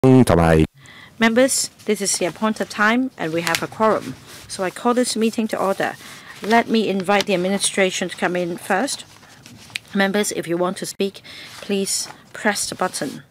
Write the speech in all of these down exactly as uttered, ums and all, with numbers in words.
Members, this is the appointed time and we have a quorum. So I call this meeting to order. Let me invite the administration to come in first. Members, if you want to speak, please press the button.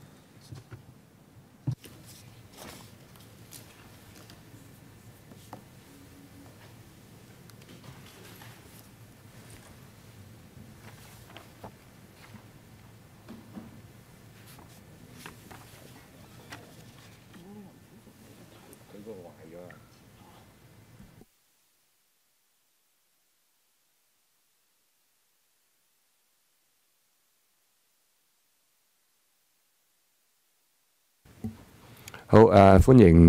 Let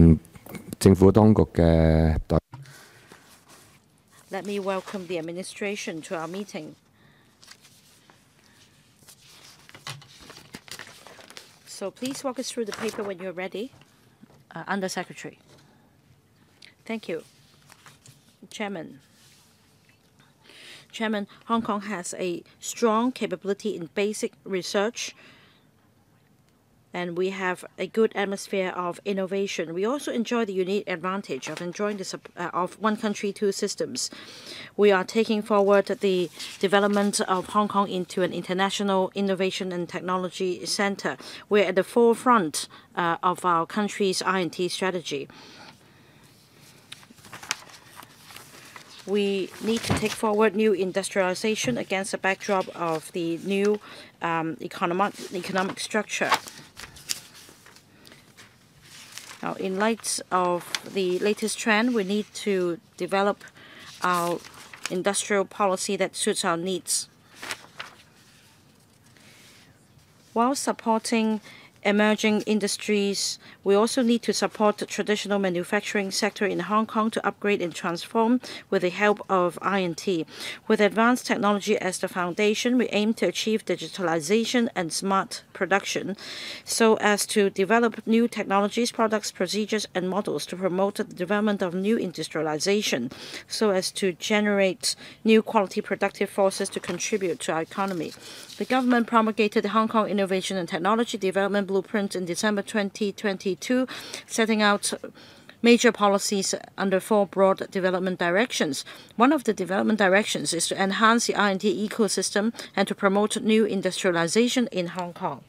me welcome the administration to our meeting. So please walk us through the paper when you're ready. Uh, Under Secretary. Thank you. Chairman. Chairman, Hong Kong has a strong capability in basic research, and we have a good atmosphere of innovation. We also enjoy the unique advantage of enjoying the uh, of one country, two systems. We are taking forward the development of Hong Kong into an international innovation and technology center. We're at the forefront uh, of our country's I and T strategy. We need to take forward new industrialization against the backdrop of the new um, economic, economic structure. Now, in light of the latest trend, we need to develop our industrial policy that suits our needs. While supporting emerging industries, we also need to support the traditional manufacturing sector in Hong Kong to upgrade and transform with the help of I and T. With advanced technology as the foundation, we aim to achieve digitalization and smart production so as to develop new technologies, products, procedures, and models to promote the development of new industrialization so as to generate new quality productive forces to contribute to our economy. The government promulgated the Hong Kong Innovation and Technology Development Blueprint in December twenty twenty-two, setting out major policies under four broad development directions. One of the development directions is to enhance the I and T ecosystem and to promote new industrialization in Hong Kong.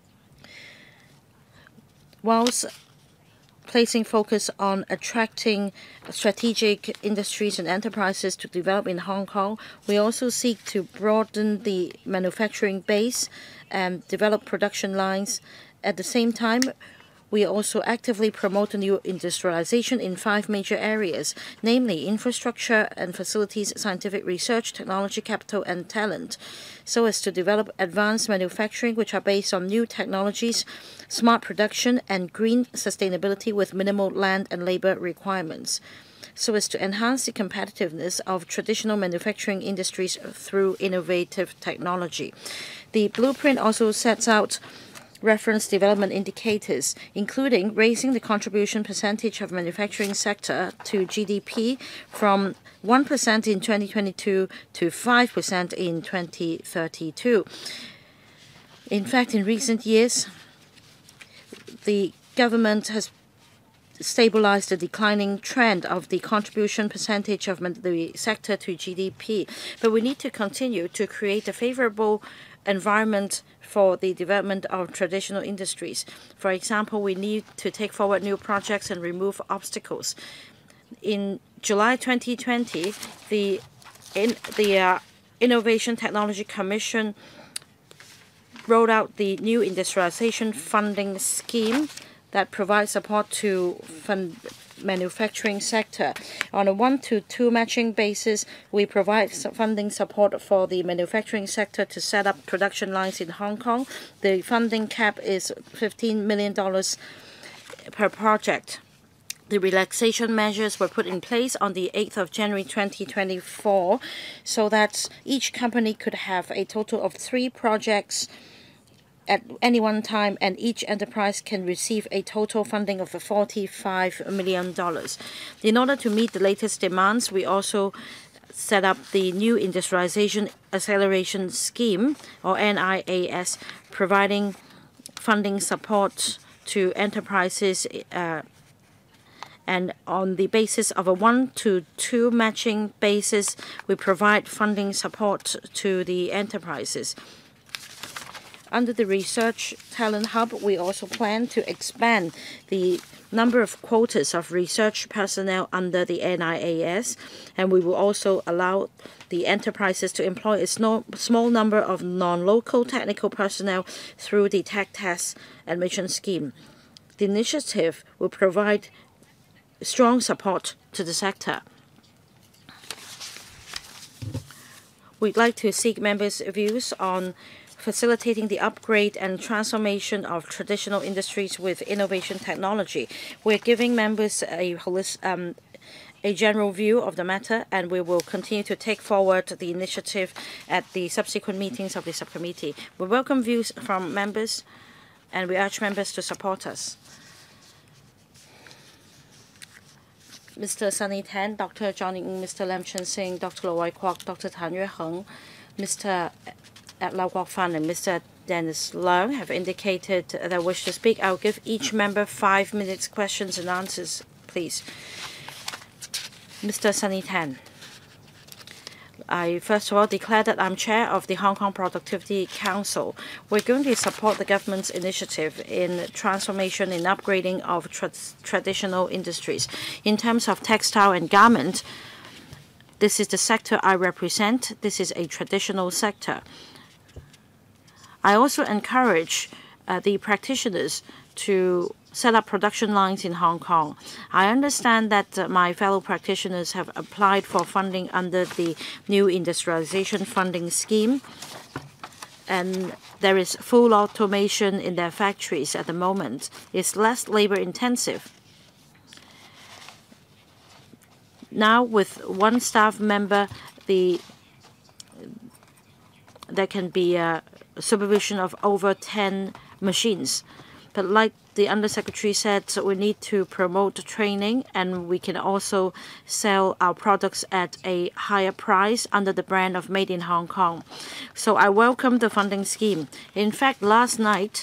Whilst placing focus on attracting strategic industries and enterprises to develop in Hong Kong, we also seek to broaden the manufacturing base and develop production lines. At the same time, we also actively promote new industrialization in five major areas, namely infrastructure and facilities, scientific research, technology, capital, and talent, so as to develop advanced manufacturing which are based on new technologies, smart production, and green sustainability with minimal land and labor requirements, so as to enhance the competitiveness of traditional manufacturing industries through innovative technology. The blueprint also sets out reference development indicators, including raising the contribution percentage of manufacturing sector to G D P from one percent in twenty twenty-two to five percent in twenty thirty-two. In fact, in recent years, the government has stabilized the declining trend of the contribution percentage of the sector to G D P. But we need to continue to create a favorable environment for the development of traditional industries. For example, we need to take forward new projects and remove obstacles. In July twenty twenty, the, in, the uh, Innovation Technology Commission rolled out the new industrialization funding scheme that provides support to fund manufacturing sector. On a one to two matching basis, we provide funding support for the manufacturing sector to set up production lines in Hong Kong. The funding cap is fifteen million dollars per project. The relaxation measures were put in place on the eighth of January twenty twenty-four so that each company could have a total of three projects at any one time, and each enterprise can receive a total funding of forty-five million dollars. In order to meet the latest demands, we also set up the new Industrialization Acceleration Scheme, or N I A S, providing funding support to enterprises, uh, and on the basis of a one to two matching basis, we provide funding support to the enterprises. Under the Research Talent Hub, we also plan to expand the number of quotas of research personnel under the N I A S, and we will also allow the enterprises to employ a small number of non-local technical personnel through the Tech Test admission scheme. The initiative will provide strong support to the sector. We'd like to seek members' views on facilitating the upgrade and transformation of traditional industries with innovation technology. We're giving members a, um, a general view of the matter, and we will continue to take forward the initiative at the subsequent meetings of the subcommittee. We welcome views from members, and we urge members to support us. Mister Sunny Tan, Doctor John Ng, Mister Lam Chen Sing, Doctor Lo Wai Kwok, Doctor Tan Yue Heng, Mister Lau Kwok Fan, and Mister Dennis Leung have indicated their wish to speak. I'll give each member five minutes questions and answers, please. Mister Sunny Tan. I first of all declare that I'm chair of the Hong Kong Productivity Council. We're going to support the government's initiative in transformation and upgrading of tra traditional industries. In terms of textile and garment, this is the sector I represent. This is a traditional sector. I also encourage uh, the practitioners to set up production lines in Hong Kong. I understand that uh, my fellow practitioners have applied for funding under the new industrialization funding scheme, and there is full automation in their factories at the moment. It's less labor intensive. Now, with one staff member, the there can be a supervision of over ten machines. But like the Undersecretary said, so we need to promote training, and we can also sell our products at a higher price under the brand of Made in Hong Kong. So I welcome the funding scheme. In fact, last night,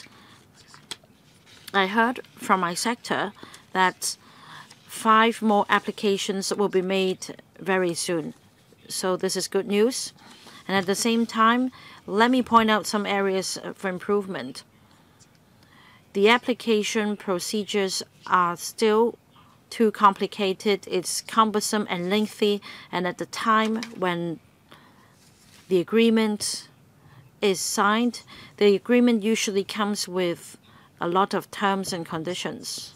I heard from my sector that five more applications will be made very soon. So this is good news. And at the same time, let me point out some areas for improvement. The application procedures are still too complicated. It's cumbersome and lengthy, and at the time when the agreement is signed, the agreement usually comes with a lot of terms and conditions.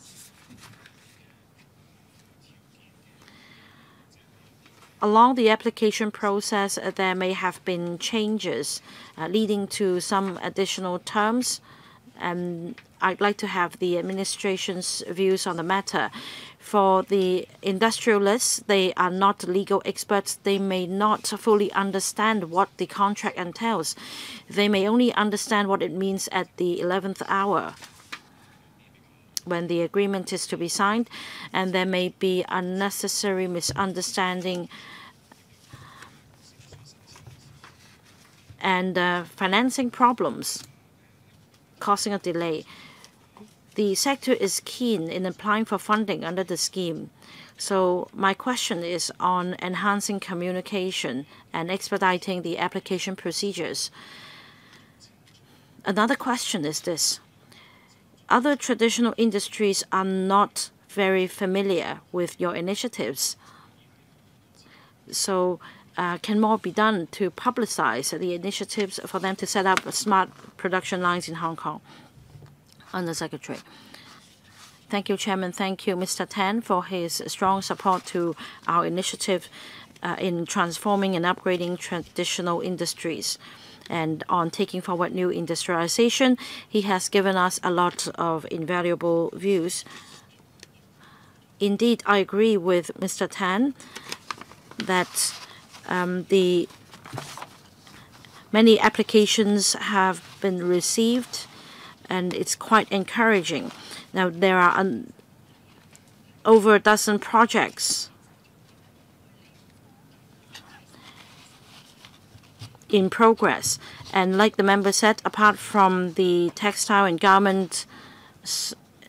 Along the application process, uh, there may have been changes uh, leading to some additional terms, and I'd like to have the administration's views on the matter. For the industrialists, they are not legal experts. They may not fully understand what the contract entails. They may only understand what it means at the eleventh hour when the agreement is to be signed, and there may be unnecessary misunderstanding and uh, financing problems causing a delay. The sector is keen in applying for funding under the scheme. So my question is on enhancing communication and expediting the application procedures. Another question is this. Other traditional industries are not very familiar with your initiatives. So uh, can more be done to publicize the initiatives for them to set up smart production lines in Hong Kong? Undersecretary. Thank you, Chairman. Thank you, Mister Tan, for his strong support to our initiative uh, in transforming and upgrading traditional industries. And on taking forward new industrialization, he has given us a lot of invaluable views. Indeed, I agree with Mister Tan that um, the many applications have been received, and it's quite encouraging. Now, there are um, over a dozen projects in progress. And like the member said, apart from the textile and garment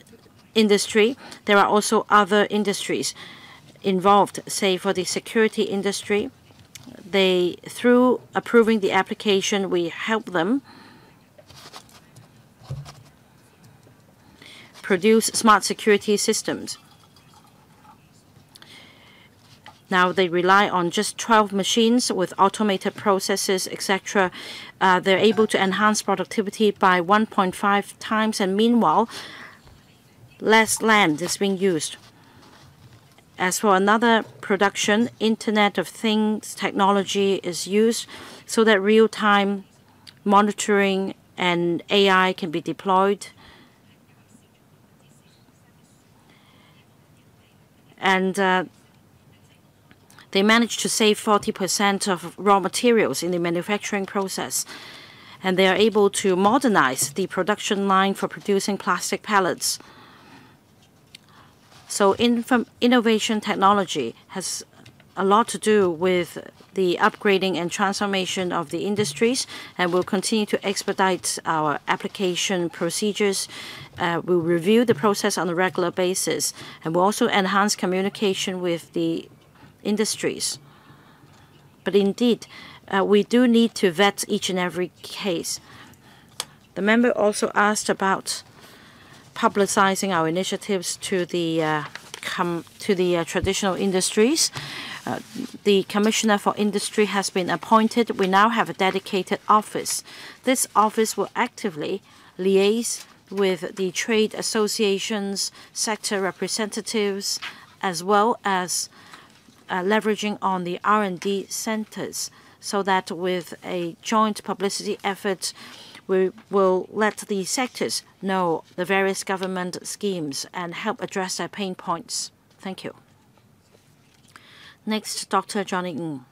industry, there are also other industries involved. Say for the security industry, they through approving the application, we help them produce smart security systems. Now they rely on just twelve machines with automated processes, et cetera. Uh, they're able to enhance productivity by one point five times, and meanwhile, less land is being used. As for another production, Internet of Things technology is used so that real-time monitoring and A I can be deployed. And uh, they managed to save forty percent of raw materials in the manufacturing process. And they are able to modernize the production line for producing plastic pellets. So innovation technology has a lot to do with the upgrading and transformation of the industries, and we'll continue to expedite our application procedures. Uh, we'll review the process on a regular basis, and we'll also enhance communication with the industries. But indeed, uh, we do need to vet each and every case. The member also asked about publicizing our initiatives to the uh, com to the uh, traditional industries. Uh, the Commissioner for Industry has been appointed. We now have a dedicated office. This office will actively liaise with the trade associations, sector representatives, as well as uh, leveraging on the R and D centers, so that with a joint publicity effort, we will let the sectors know the various government schemes and help address their pain points. Thank you. Next, Doctor Johnny Ng.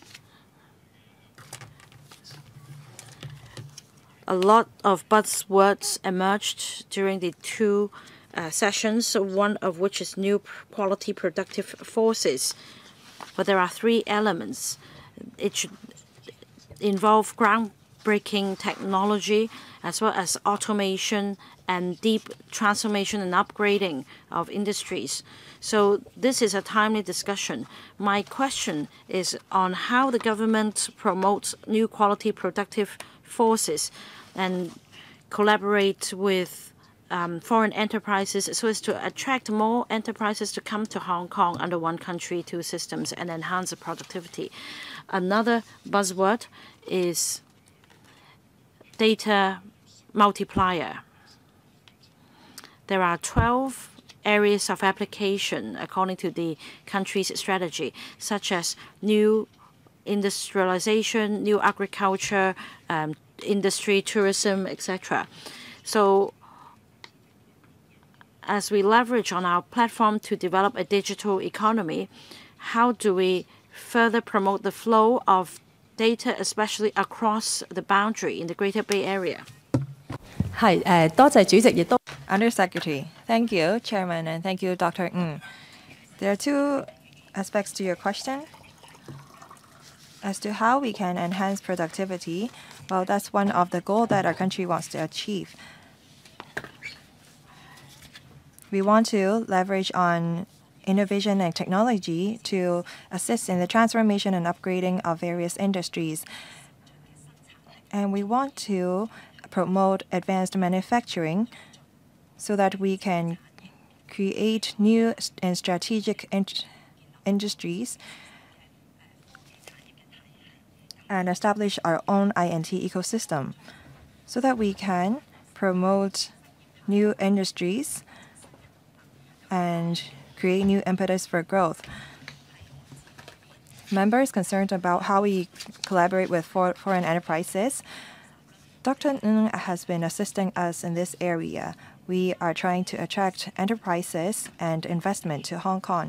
A lot of buzzwords emerged during the two uh, sessions, one of which is new quality productive forces. But there are three elements. It should involve groundbreaking technology, as well as automation and deep transformation and upgrading of industries. So this is a timely discussion. My question is on how the government promotes new quality productive forces and collaborate with um, foreign enterprises so as to attract more enterprises to come to Hong Kong under one country, two systems, and enhance the productivity. Another buzzword is data multiplier. There are twelve areas of application according to the country's strategy, such as new industrialization, new agriculture, um, industry, tourism, et cetera. So as we leverage on our platform to develop a digital economy, how do we further promote the flow of data, especially across the boundary in the Greater Bay Area? Undersecretary, thank you, Chairman, and thank you, Doctor Ng. There are two aspects to your question. As to how we can enhance productivity, well, that's one of the goals that our country wants to achieve. We want to leverage on innovation and technology to assist in the transformation and upgrading of various industries. And we want to promote advanced manufacturing so that we can create new and strategic in industries and establish our own I N T ecosystem so that we can promote new industries and create new impetus for growth. Members concerned about how we collaborate with for foreign enterprises. Doctor Ng has been assisting us in this area. We are trying to attract enterprises and investment to Hong Kong.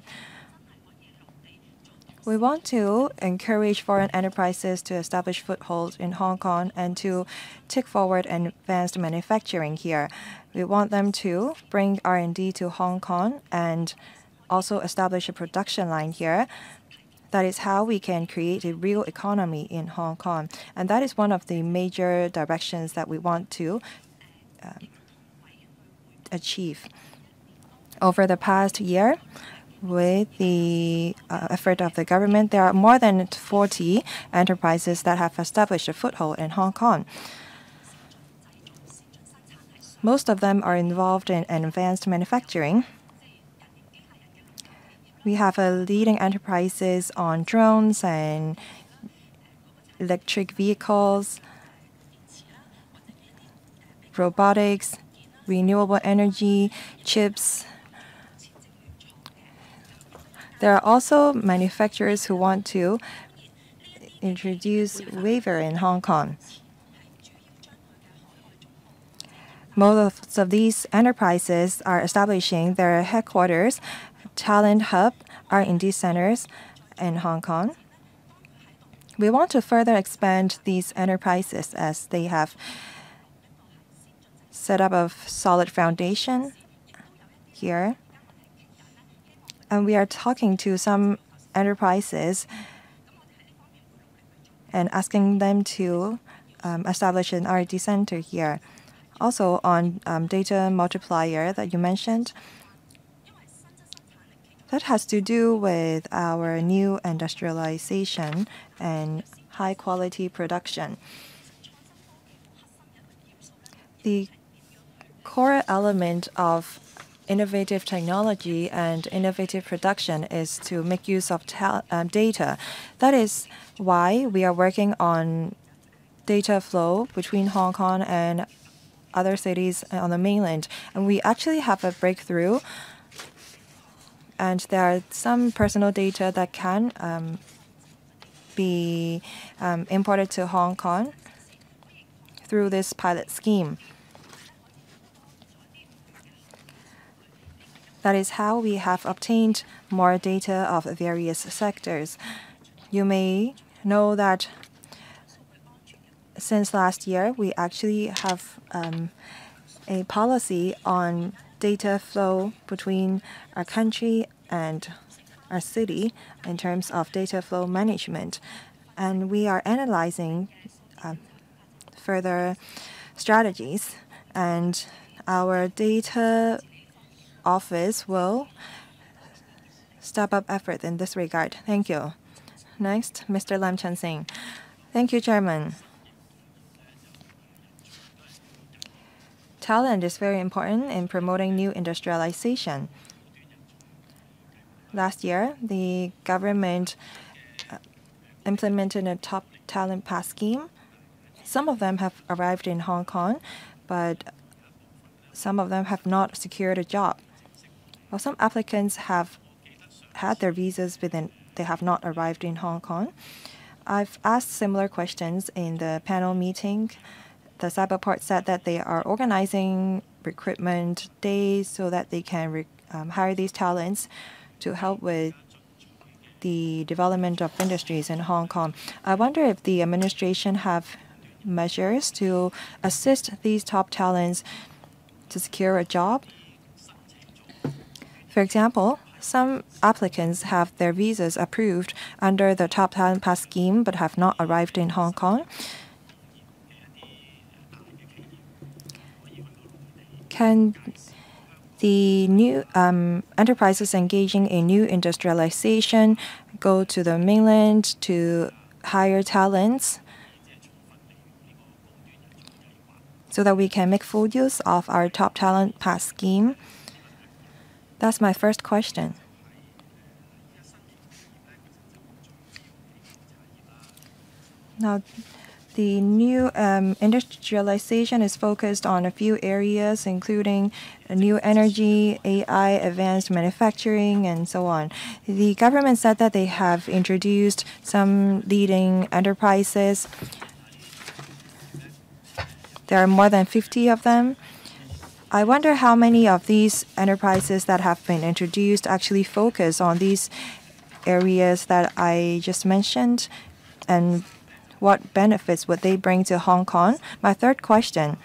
We want to encourage foreign enterprises to establish footholds in Hong Kong and to take forward advanced manufacturing here. We want them to bring R and D to Hong Kong and also establish a production line here. That is how we can create a real economy in Hong Kong. And that is one of the major directions that we want to um, achieve. Over the past year, with the uh, effort of the government, there are more than forty enterprises that have established a foothold in Hong Kong. Most of them are involved in advanced manufacturing. We have a leading enterprises on drones and electric vehicles, robotics, renewable energy, chips. There are also manufacturers who want to introduce wafer in Hong Kong. Most of these enterprises are establishing their headquarters, talent hub, R and D centers in Hong Kong. We want to further expand these enterprises as they have set up a solid foundation here. And we are talking to some enterprises and asking them to um, establish an R and D center here. Also on um, data multiplier that you mentioned, that has to do with our new industrialization and high-quality production. The core element of innovative technology and innovative production is to make use of uh, data. That is why we are working on data flow between Hong Kong and other cities on the mainland. And we actually have a breakthrough. And there are some personal data that can um, be um, imported to Hong Kong through this pilot scheme. That is how we have obtained more data of various sectors. You may know that since last year, we actually have um, a policy on data flow between our country and our city in terms of data flow management. And we are analyzing uh, further strategies. And our data office will step up effort in this regard. Thank you. Next, Mister Lam Chen-sing. Thank you, Chairman. Talent is very important in promoting new industrialization. Last year, the government implemented a top talent pass scheme. Some of them have arrived in Hong Kong, but some of them have not secured a job. Well, some applicants have had their visas, but then they have not arrived in Hong Kong. I've asked similar questions in the panel meeting. The Cyberport said that they are organizing recruitment days so that they can re um, hire these talents to help with the development of industries in Hong Kong. I wonder if the administration have measures to assist these top talents to secure a job. For example, some applicants have their visas approved under the Top Talent Pass scheme but have not arrived in Hong Kong. Can the new um, enterprises engaging in new industrialization go to the mainland to hire talents so that we can make full use of our Top Talent Pass scheme? That's my first question. Now, the new um, industrialization is focused on a few areas, including new energy, A I, advanced manufacturing, and so on. The government said that they have introduced some leading enterprises. There are more than fifty of them. I wonder how many of these enterprises that have been introduced actually focus on these areas that I just mentioned, and what benefits would they bring to Hong Kong? My third question.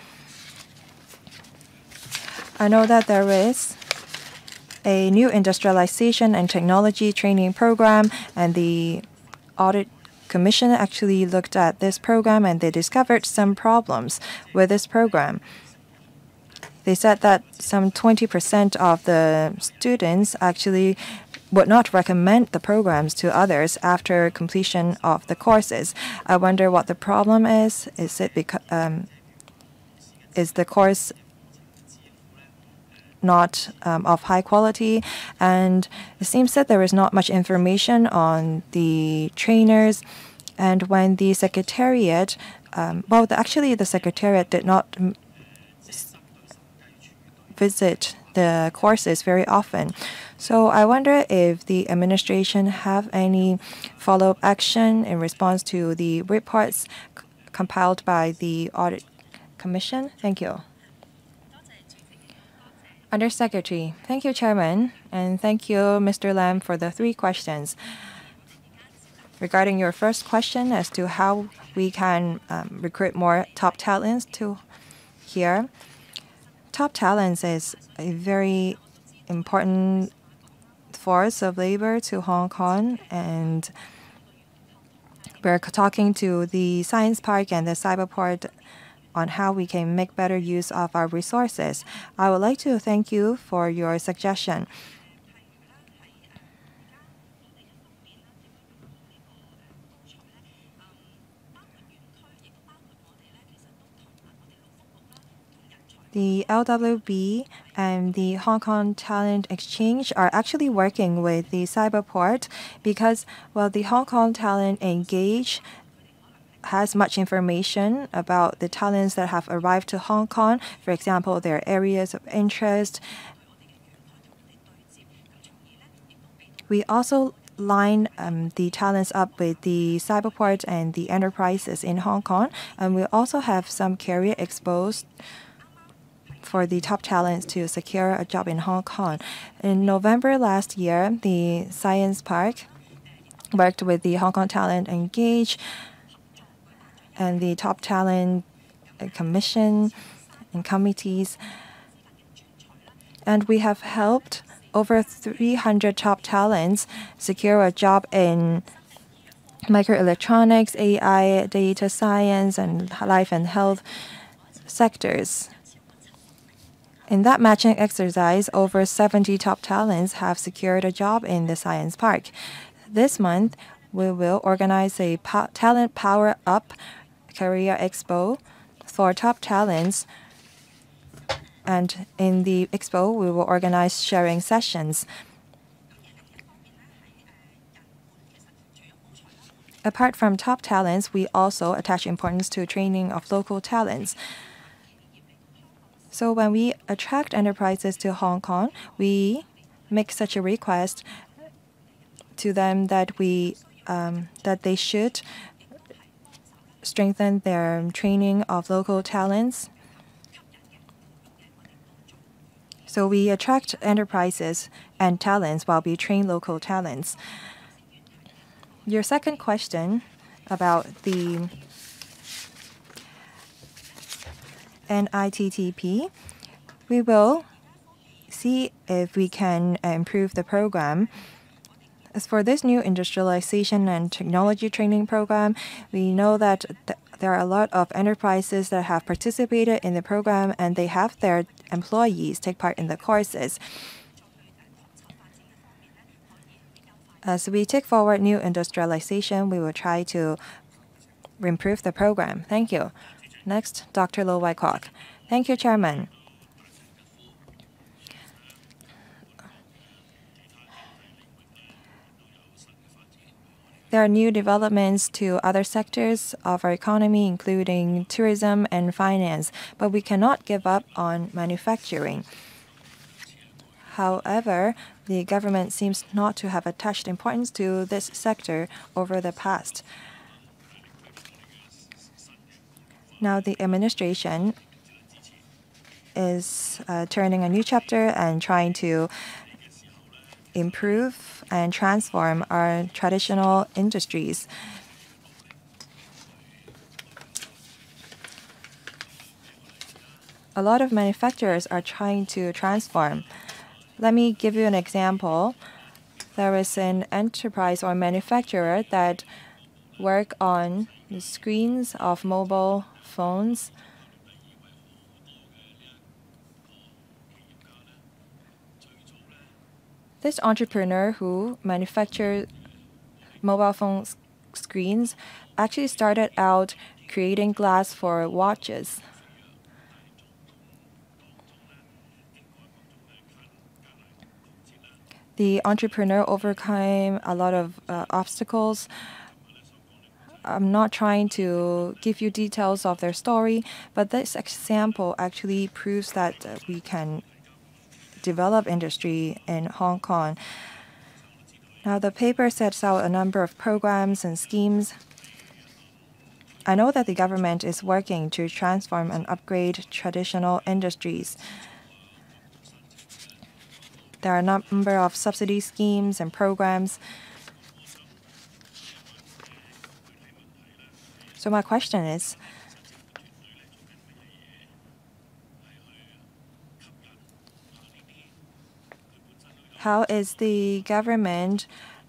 I know that there is a new industrialization and technology training program, and the audit commission actually looked at this program and they discovered some problems with this program. they said that some twenty percent of the students actually would not recommend the programs to others after completion of the courses. I wonder what the problem is. Is it because um, is the course not um, of high quality? And it seems that there is not much information on the trainers. And when the secretariat, um, well, the, actually the secretariat did not visit the courses very often. So I wonder if the administration have any follow-up action in response to the reports compiled by the Audit Commission. Thank you. Undersecretary. Thank you, Chairman. And thank you, Mister Lam, for the three questions. Regarding your first question as to how we can um, recruit more top talents to here, top talents is a very important force of labor to Hong Kong, and we're talking to the Science Park and the Cyberport on how we can make better use of our resources. I would like to thank you for your suggestion. The L W B and the Hong Kong Talent Exchange are actually working with the Cyberport because, well, the Hong Kong Talent Engage has much information about the talents that have arrived to Hong Kong, for example, their areas of interest. We also line um, the talents up with the Cyberport and the enterprises in Hong Kong, and we also have some career exposed for the top talents to secure a job in Hong Kong. In November last year, the Science Park worked with the Hong Kong Talent Engage and the Top Talent Commission and committees. And we have helped over three hundred top talents secure a job in microelectronics, A I, data science, and life and health sectors. In that matching exercise, over seventy top talents have secured a job in the Science Park. This month, we will organize a po Talent Power Up Career Expo for top talents. And in the expo, we will organize sharing sessions. Apart from top talents, we also attach importance to training of local talents. So when we attract enterprises to Hong Kong, we make such a request to them that we um, that they should strengthen their training of local talents. So we attract enterprises and talents while we train local talents. Your second question about the N I T T P, we will see if we can improve the program. As for this new industrialization and technology training program, we know that th there are a lot of enterprises that have participated in the program and they have their employees take part in the courses. As we take forward new industrialization, we will try to improve the program. Thank you. Next, Doctor Lo Wai Kwok. Thank you, Chairman. There are new developments to other sectors of our economy, including tourism and finance, but we cannot give up on manufacturing. However, the government seems not to have attached importance to this sector over the past. Now the administration is uh, turning a new chapter and trying to improve and transform our traditional industries. A lot of manufacturers are trying to transform. Let me give you an example. There is an enterprise or manufacturer that work on the screens of mobile phones. This entrepreneur who manufactured mobile phone screens actually started out creating glass for watches. The entrepreneur overcame a lot of uh, obstacles. I'm not trying to give you details of their story, but this example actually proves that uh, we can develop industry in Hong Kong. Now, the paper sets out a number of programs and schemes. I know that the government is working to transform and upgrade traditional industries. There are a number of subsidy schemes and programs. So my question is, how is the government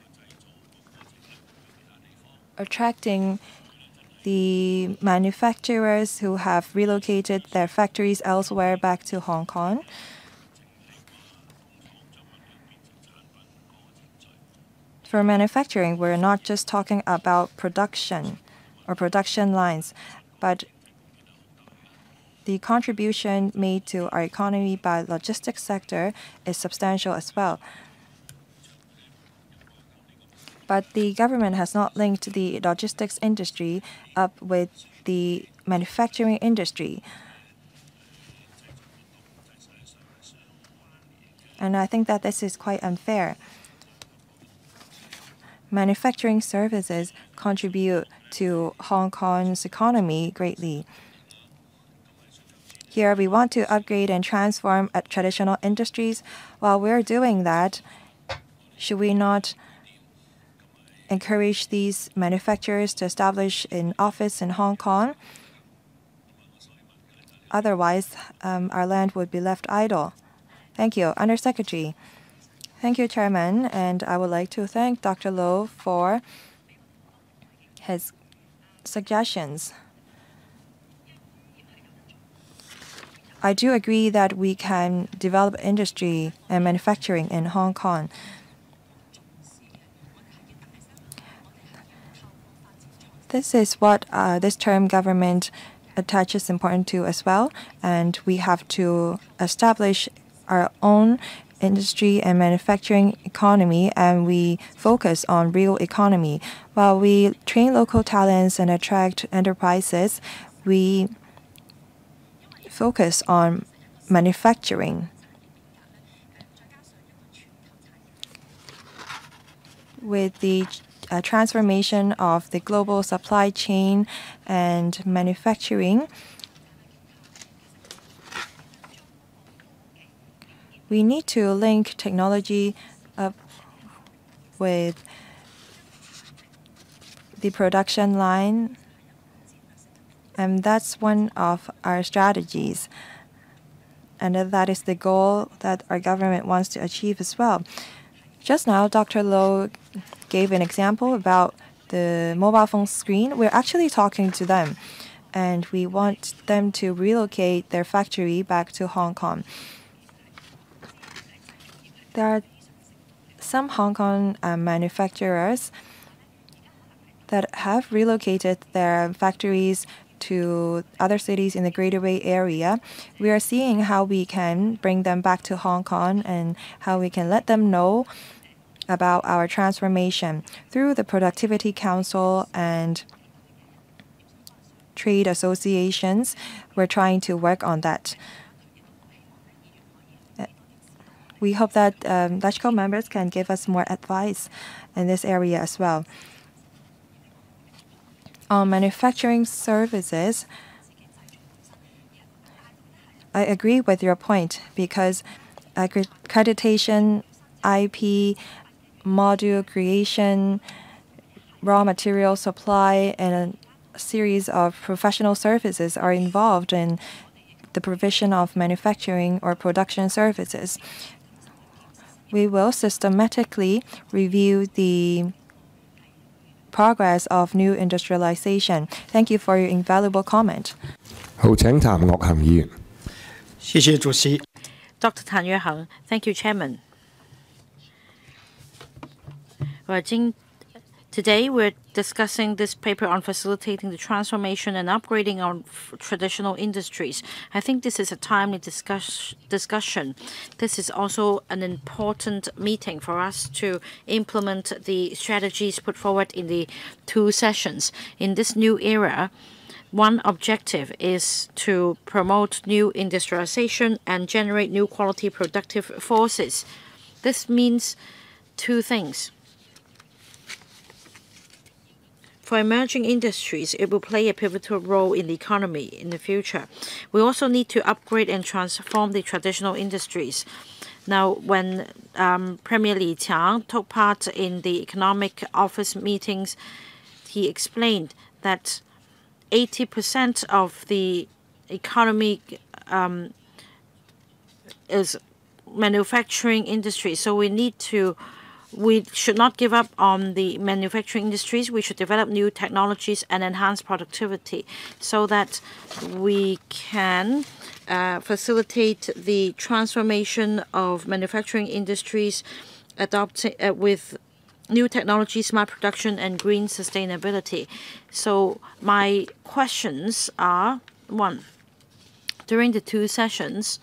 attracting the manufacturers who have relocated their factories elsewhere back to Hong Kong? For manufacturing, we're not just talking about production or production lines, but the contribution made to our economy by the logistics sector is substantial as well. But the government has not linked the logistics industry up with the manufacturing industry. And I think that this is quite unfair. Manufacturing services contribute to Hong Kong's economy greatly. Here, we want to upgrade and transform traditional industries. While we're doing that, should we not encourage these manufacturers to establish an office in Hong Kong? Otherwise, um, our land would be left idle. Thank you. Undersecretary. Thank you, Chairman. And I would like to thank Doctor Low for his suggestions. I do agree that we can develop industry and manufacturing in Hong Kong. This is what uh, this term government attaches importance to as well, and we have to establish our own industry and manufacturing economy, and we focus on real economy. While we train local talents and attract enterprises, we focus on manufacturing. With the uh, transformation of the global supply chain and manufacturing, we need to link technology up with the production line, and that's one of our strategies. And that is the goal that our government wants to achieve as well. Just now, Doctor Low gave an example about the mobile phone screen. We're actually talking to them, and we want them to relocate their factory back to Hong Kong. There are some Hong Kong uh, manufacturers that have relocated their factories to other cities in the Greater Bay Area. We are seeing how we can bring them back to Hong Kong and how we can let them know about our transformation through the Productivity Council and trade associations. We're trying to work on that. We hope that um, LegCo members can give us more advice in this area as well. On manufacturing services, I agree with your point because accreditation, I P, module creation, raw material supply, and a series of professional services are involved in the provision of manufacturing or production services. We will systematically review the progress of new industrialization. Thank you for your invaluable comment. 好，請譚岳衡議員。 謝謝主席。 Doctor Tan Yue-heng, thank you, Chairman. I think today we're discussing this paper on facilitating the transformation and upgrading of traditional industries. I think this is a timely discuss discussion. This is also an important meeting for us to implement the strategies put forward in the two sessions. In this new era, one objective is to promote new industrialization and generate new quality productive forces. This means two things. For emerging industries, it will play a pivotal role in the economy in the future. We also need to upgrade and transform the traditional industries. Now, when um, Premier Li Qiang took part in the economic office meetings, he explained that eighty percent of the economy um, is manufacturing industry. So we need to We should not give up on the manufacturing industries. We should develop new technologies and enhance productivity so that we can uh, facilitate the transformation of manufacturing industries, adopting uh, with new technology, smart production, and green sustainability. So my questions are, one, during the two sessions,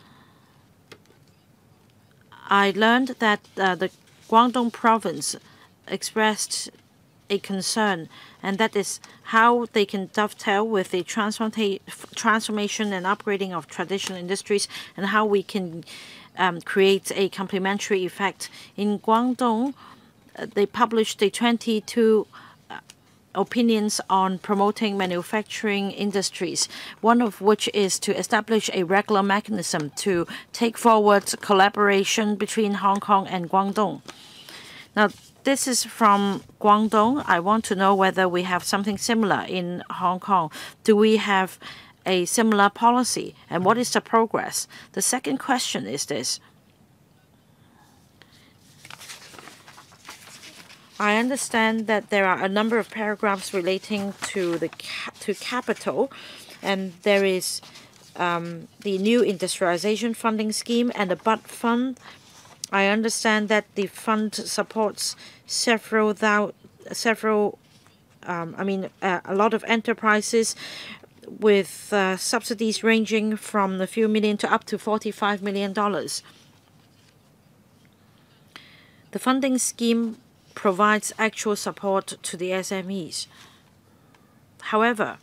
I learned that uh, the Guangdong province expressed a concern, and that is how they can dovetail with the transformation and upgrading of traditional industries and how we can um, create a complementary effect. In Guangdong, uh, they published the twenty-two uh, opinions on promoting manufacturing industries, one of which is to establish a regular mechanism to take forward collaboration between Hong Kong and Guangdong. Now, this is from Guangdong. I want to know whether we have something similar in Hong Kong. Do we have a similar policy, and what is the progress? The second question is this. I understand that there are a number of paragraphs relating to the to capital, and there is um, the new industrialization funding scheme and the B U D fund. I understand that the fund supports several thou several um, I mean uh, a lot of enterprises with uh, subsidies ranging from a few million to up to forty-five million dollars. The funding scheme provides actual support to the S M Es. However,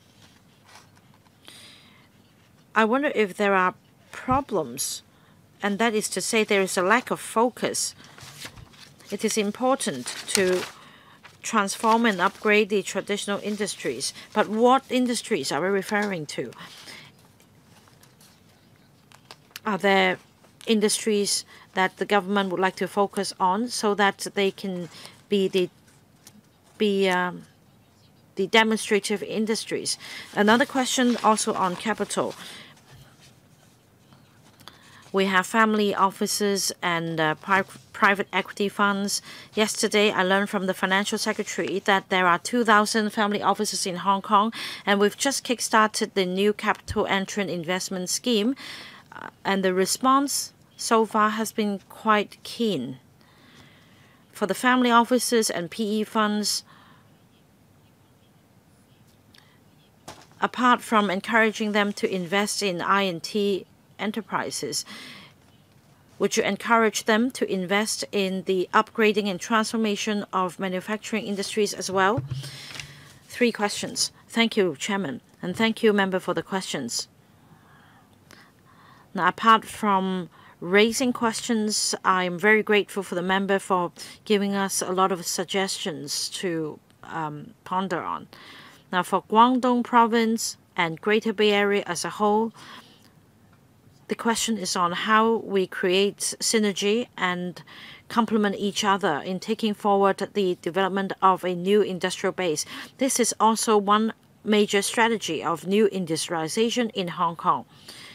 I wonder if there are problems, and that is to say there is a lack of focus. It is important to transform and upgrade the traditional industries, but what industries are we referring to? Are there industries that the government would like to focus on so that they can be the be um, the demonstrative industries? Another question also on capital. We have family offices and uh, pri private equity funds. Yesterday, I learned from the financial secretary that there are two thousand family offices in Hong Kong, and we've just kickstarted the new capital entrant investment scheme, uh, and the response so far has been quite keen. For the family offices and P E funds, apart from encouraging them to invest in I and T enterprises, would you encourage them to invest in the upgrading and transformation of manufacturing industries as well? Three questions. Thank you, Chairman, and thank you, Member, for the questions. Now, apart from raising questions, I'm very grateful for the member for giving us a lot of suggestions to um, ponder on. Now, for Guangdong Province and Greater Bay Area as a whole, the question is on how we create synergy and complement each other in taking forward the development of a new industrial base. This is also one major strategy of new industrialization in Hong Kong.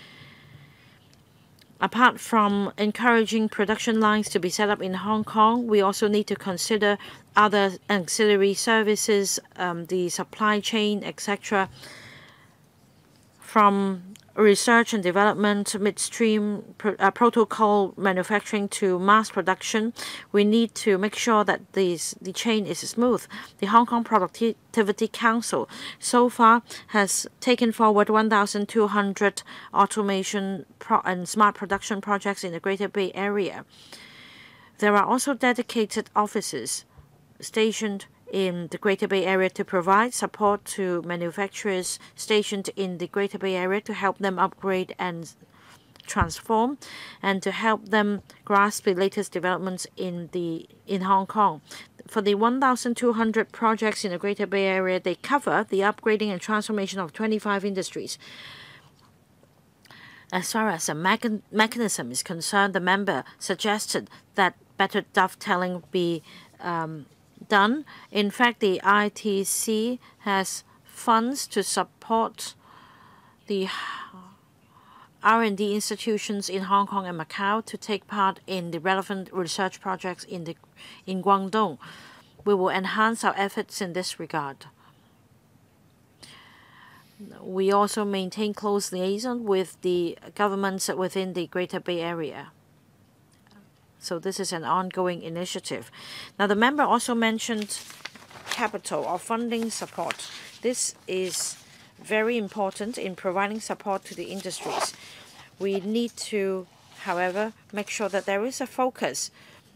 Apart from encouraging production lines to be set up in Hong Kong, we also need to consider other ancillary services, um, the supply chain, et cetera. From research and development, midstream pro uh, protocol manufacturing to mass production, we need to make sure that these, the chain is smooth. The Hong Kong Productivity Council so far has taken forward one thousand two hundred automation pro and smart production projects in the Greater Bay Area. There are also dedicated offices stationed in the Greater Bay Area to provide support to manufacturers stationed in the Greater Bay Area to help them upgrade and transform, and to help them grasp the latest developments in the in Hong Kong. For the one thousand two hundred projects in the Greater Bay Area, they cover the upgrading and transformation of twenty-five industries. As far as a mechan mechanism is concerned, the member suggested that better dovetailing be um, done. In fact, the I T C has funds to support the R and D institutions in Hong Kong and Macau to take part in the relevant research projects in the in Guangdong. We will enhance our efforts in this regard. We also maintain close liaison with the governments within the Greater Bay Area. So this is an ongoing initiative. Now, the member also mentioned capital or funding support. This is very important in providing support to the industries. We need to, however, make sure that there is a focus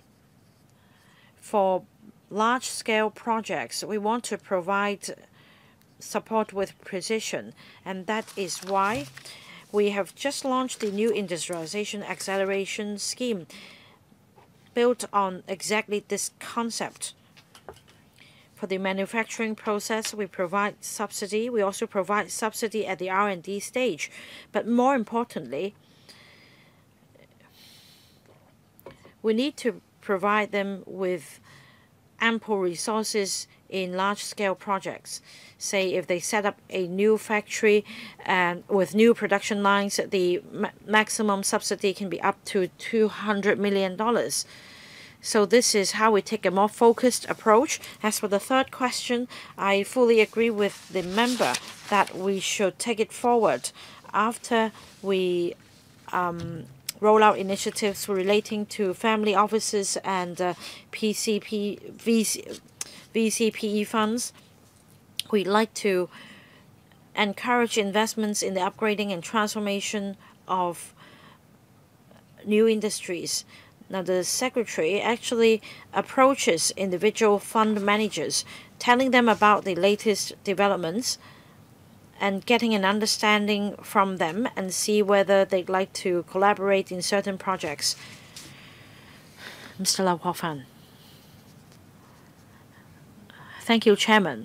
for large-scale projects. We want to provide support with precision, and that is why we have just launched the new Industrialization Acceleration Scheme built on exactly this concept. For the manufacturing process, we provide subsidy. We also provide subsidy at the R and D stage. But more importantly, we need to provide them with ample resources in large-scale projects. Say if they set up a new factory and with new production lines, the ma maximum subsidy can be up to two hundred million dollars. So this is how we take a more focused approach. As for the third question, I fully agree with the member that we should take it forward after we um, roll out initiatives relating to family offices and uh, P C P, V C, V C P E funds. We'd like to encourage investments in the upgrading and transformation of new industries. Now, the Secretary actually approaches individual fund managers, telling them about the latest developments and getting an understanding from them and see whether they'd like to collaborate in certain projects. Mister Lau Kuo-fan. Thank you, Chairman.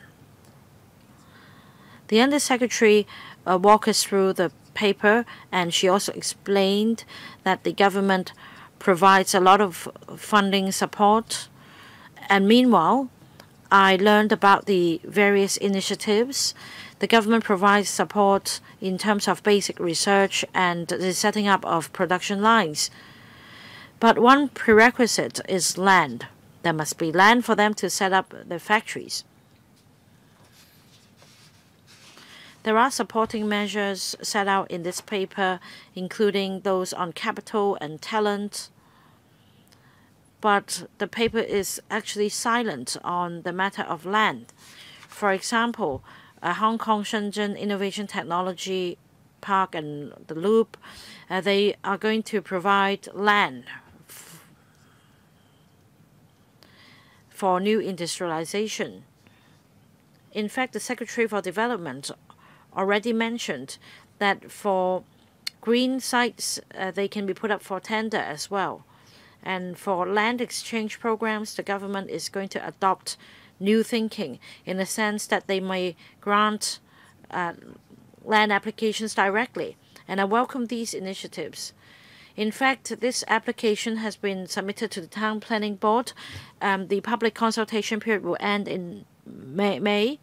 The Undersecretary uh, walked us through the paper, and she also explained that the government provides a lot of funding support. And meanwhile, I learned about the various initiatives. The government provides support in terms of basic research and the setting up of production lines. But one prerequisite is land. There must be land for them to set up the factories. There are supporting measures set out in this paper, including those on capital and talent. But the paper is actually silent on the matter of land. For example, uh, Hong Kong Shenzhen Innovation Technology Park and the Loop, uh, they are going to provide land for new industrialization. In fact, the Secretary for Development already mentioned that for green sites, uh, they can be put up for tender as well. And for land exchange programs, the government is going to adopt new thinking in the sense that they may grant uh, land applications directly. And I welcome these initiatives. In fact, this application has been submitted to the Town Planning Board. Um, the public consultation period will end in May. May.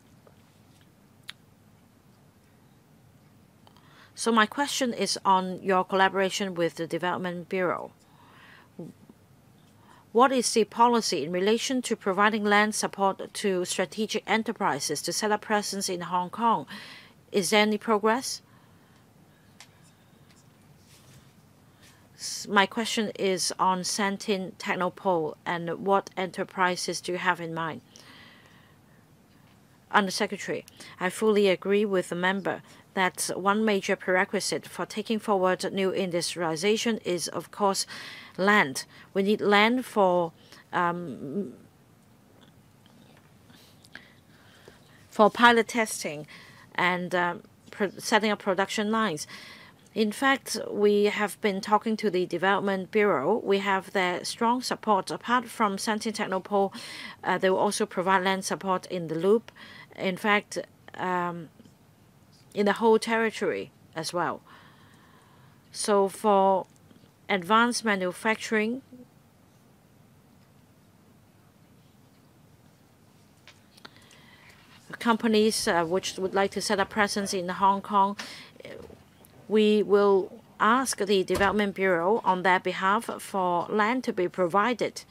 So my question is on your collaboration with the Development Bureau. What is the policy in relation to providing land support to strategic enterprises to set up presence in Hong Kong? Is there any progress? My question is on Santin Technopole and what enterprises do you have in mind? Undersecretary, I fully agree with the member that one major prerequisite for taking forward new industrialization is, of course, land. We need land for um, for pilot testing and um, setting up production lines. In fact, we have been talking to the Development Bureau. We have their strong support. Apart from Santin Technopole, uh, they will also provide land support in the loop. In fact, um, in the whole territory as well. So for advanced manufacturing, companies uh, which would like to set up presence in Hong Kong, we will ask the Development Bureau on their behalf for land to be provided.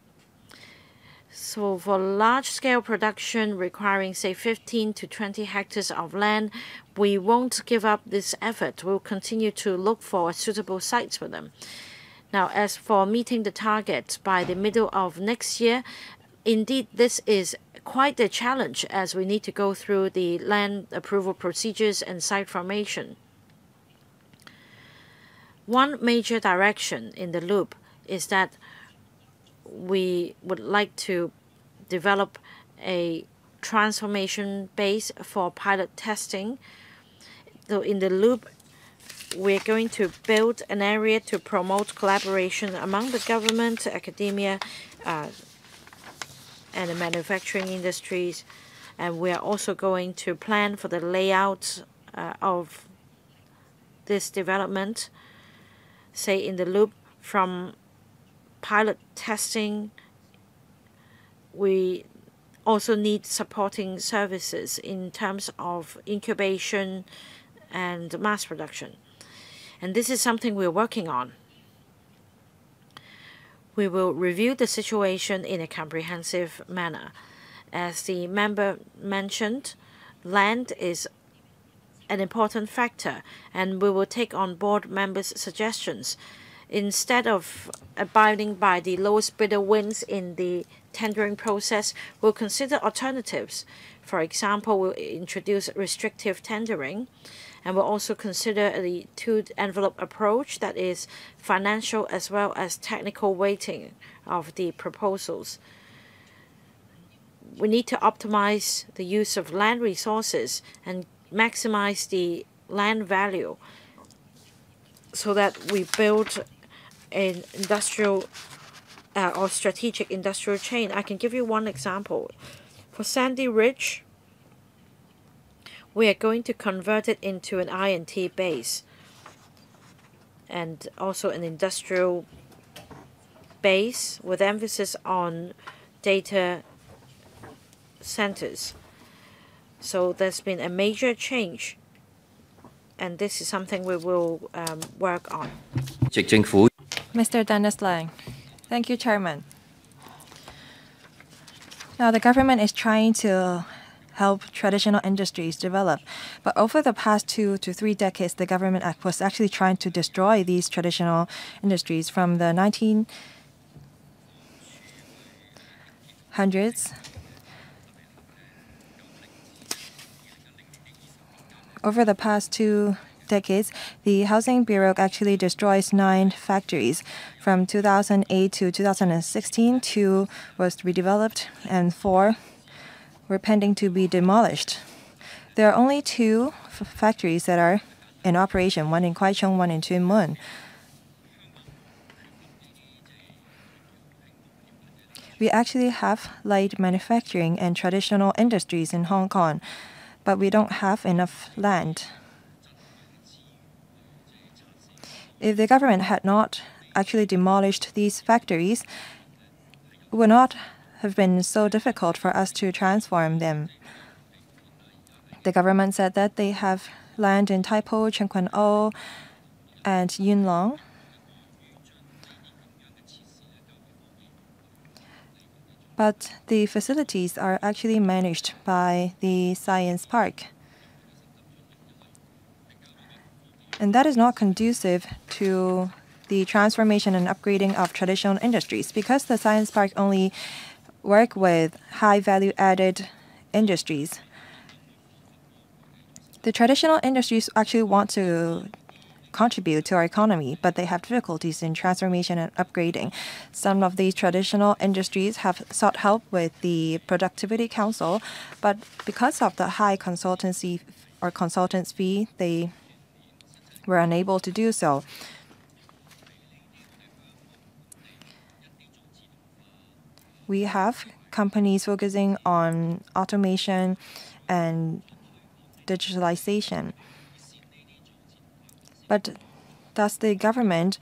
So for large-scale production requiring, say, fifteen to twenty hectares of land, we won't give up this effort. We'll continue to look for suitable sites for them. Now, as for meeting the target by the middle of next year, indeed, this is quite a challenge as we need to go through the land approval procedures and site formation. One major direction in the loop is that we would like to develop a transformation base for pilot testing. So in the loop, we're going to build an area to promote collaboration among the government, academia, uh, and the manufacturing industries. And we are also going to plan for the layout uh, of this development, say in the loop from pilot testing. We also need supporting services in terms of incubation and mass production. And this is something we're working on. We will review the situation in a comprehensive manner. As the member mentioned, land is an important factor, and we will take on board members' suggestions. Instead of abiding by the lowest bidder wins in the tendering process, we'll consider alternatives. For example, we'll introduce restrictive tendering, and we'll also consider the two-envelope approach, that is financial as well as technical weighting of the proposals. We need to optimize the use of land resources and maximize the land value so that we build an industrial uh, or strategic industrial chain. I can give you one example. For Sandy Ridge, we are going to convert it into an I and T base and also an industrial base with emphasis on data centers. So there's been a major change, and this is something we will um, work on. Mister Dennis Lang. Thank you, Chairman. Now, the government is trying to help traditional industries develop, but over the past two to three decades, the government was actually trying to destroy these traditional industries from the nineteen hundreds. Over the past two decades, the Housing Bureau actually destroys nine factories. From two thousand eight to two thousand sixteen, two was redeveloped and four were pending to be demolished. There are only two f factories that are in operation, one in Kwai Chung, one in Tuen Mun. We actually have light manufacturing and traditional industries in Hong Kong, but we don't have enough land. If the government had not actually demolished these factories, it would not have been so difficult for us to transform them. The government said that they have land in Tai Po, Tseung Kwan O, and Yuen Long. But the facilities are actually managed by the Science Park. And that is not conducive to the transformation and upgrading of traditional industries. Because the Science Park only work with high value added industries, the traditional industries actually want to contribute to our economy, but they have difficulties in transformation and upgrading. Some of these traditional industries have sought help with the Productivity Council, but because of the high consultancy or consultants fee, they were unable to do so. We have companies focusing on automation and digitalization. But does the government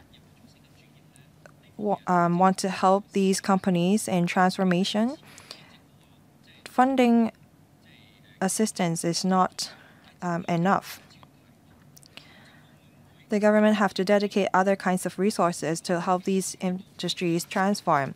um, want to help these companies in transformation? Funding assistance is not um, enough. The government have to dedicate other kinds of resources to help these industries transform.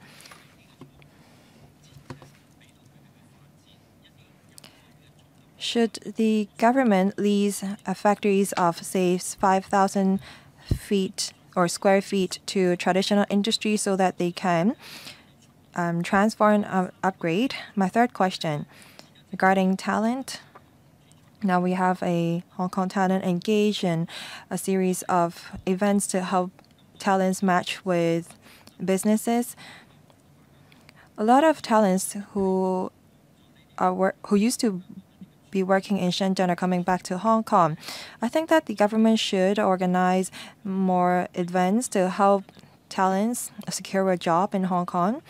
Should the government lease uh, factories of, say, five thousand feet or square feet to traditional industry so that they can um, transform and uh, upgrade? My third question regarding talent. Now we have a Hong Kong talent engaged in a series of events to help talents match with businesses. A lot of talents who are work, who used to be working in Shenzhen are coming back to Hong Kong. I think that the government should organize more events to help talents secure a job in Hong Kong.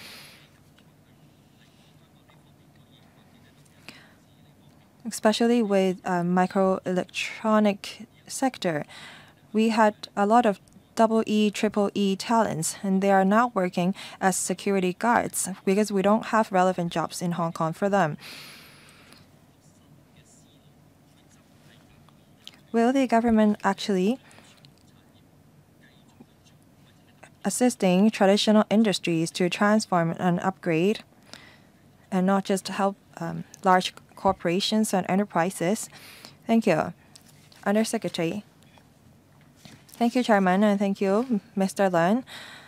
Especially with uh, microelectronic sector. We had a lot of double E, triple E talents, and they are now working as security guards because we don't have relevant jobs in Hong Kong for them. Will the government actually assisting traditional industries to transform and upgrade and not just help um, large corporations and enterprises? Thank you. Undersecretary. Thank you, Chairman, and thank you, Mister Leung.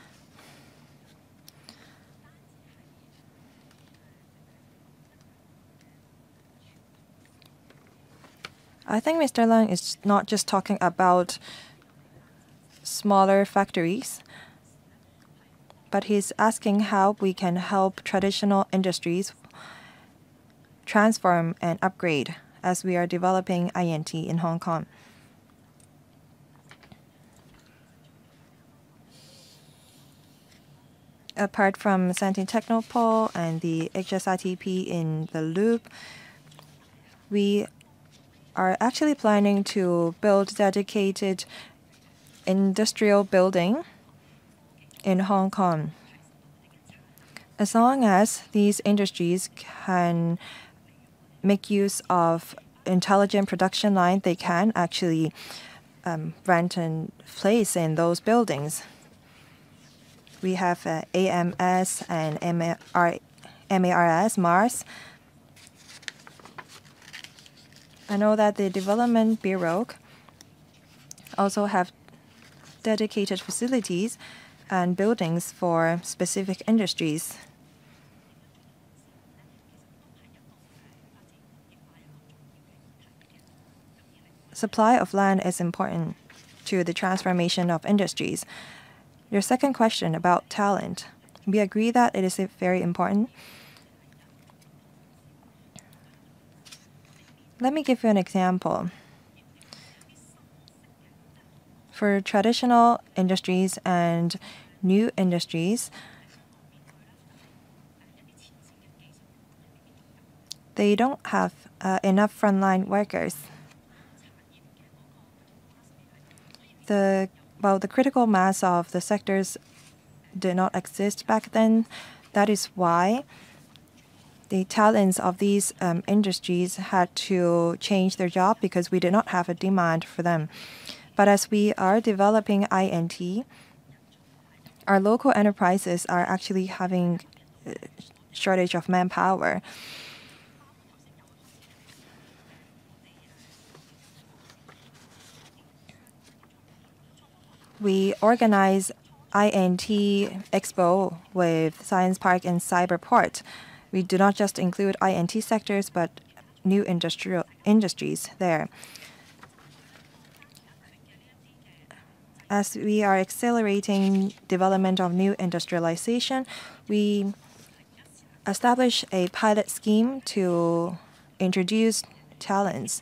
I think Mister Leung is not just talking about smaller factories, but he's asking how we can help traditional industries transform and upgrade as we are developing I N T in Hong Kong. Apart from Santine Technopole and the H S I T P in the Loop, we are actually planning to build dedicated industrial building in Hong Kong. As long as these industries can make use of intelligent production line, they can actually um, rent a place in those buildings. We have uh, A M S and M A R S, Mars. I know that the Development Bureau also have dedicated facilities and buildings for specific industries. Supply of land is important to the transformation of industries. Your second question about talent, we agree that it is very important. Let me give you an example. For traditional industries and new industries, they don't have uh, enough frontline workers. The well, the critical mass of the sectors did not exist back then. That is why the talents of these um, industries had to change their job because we did not have a demand for them. But as we are developing I N T, our local enterprises are actually having a shortage of manpower. we organize I N T Expo with Science Park and Cyberport. We do not just include I N T sectors, but new industrial industries there. As we are accelerating development of new industrialization, we establish a pilot scheme to introduce talents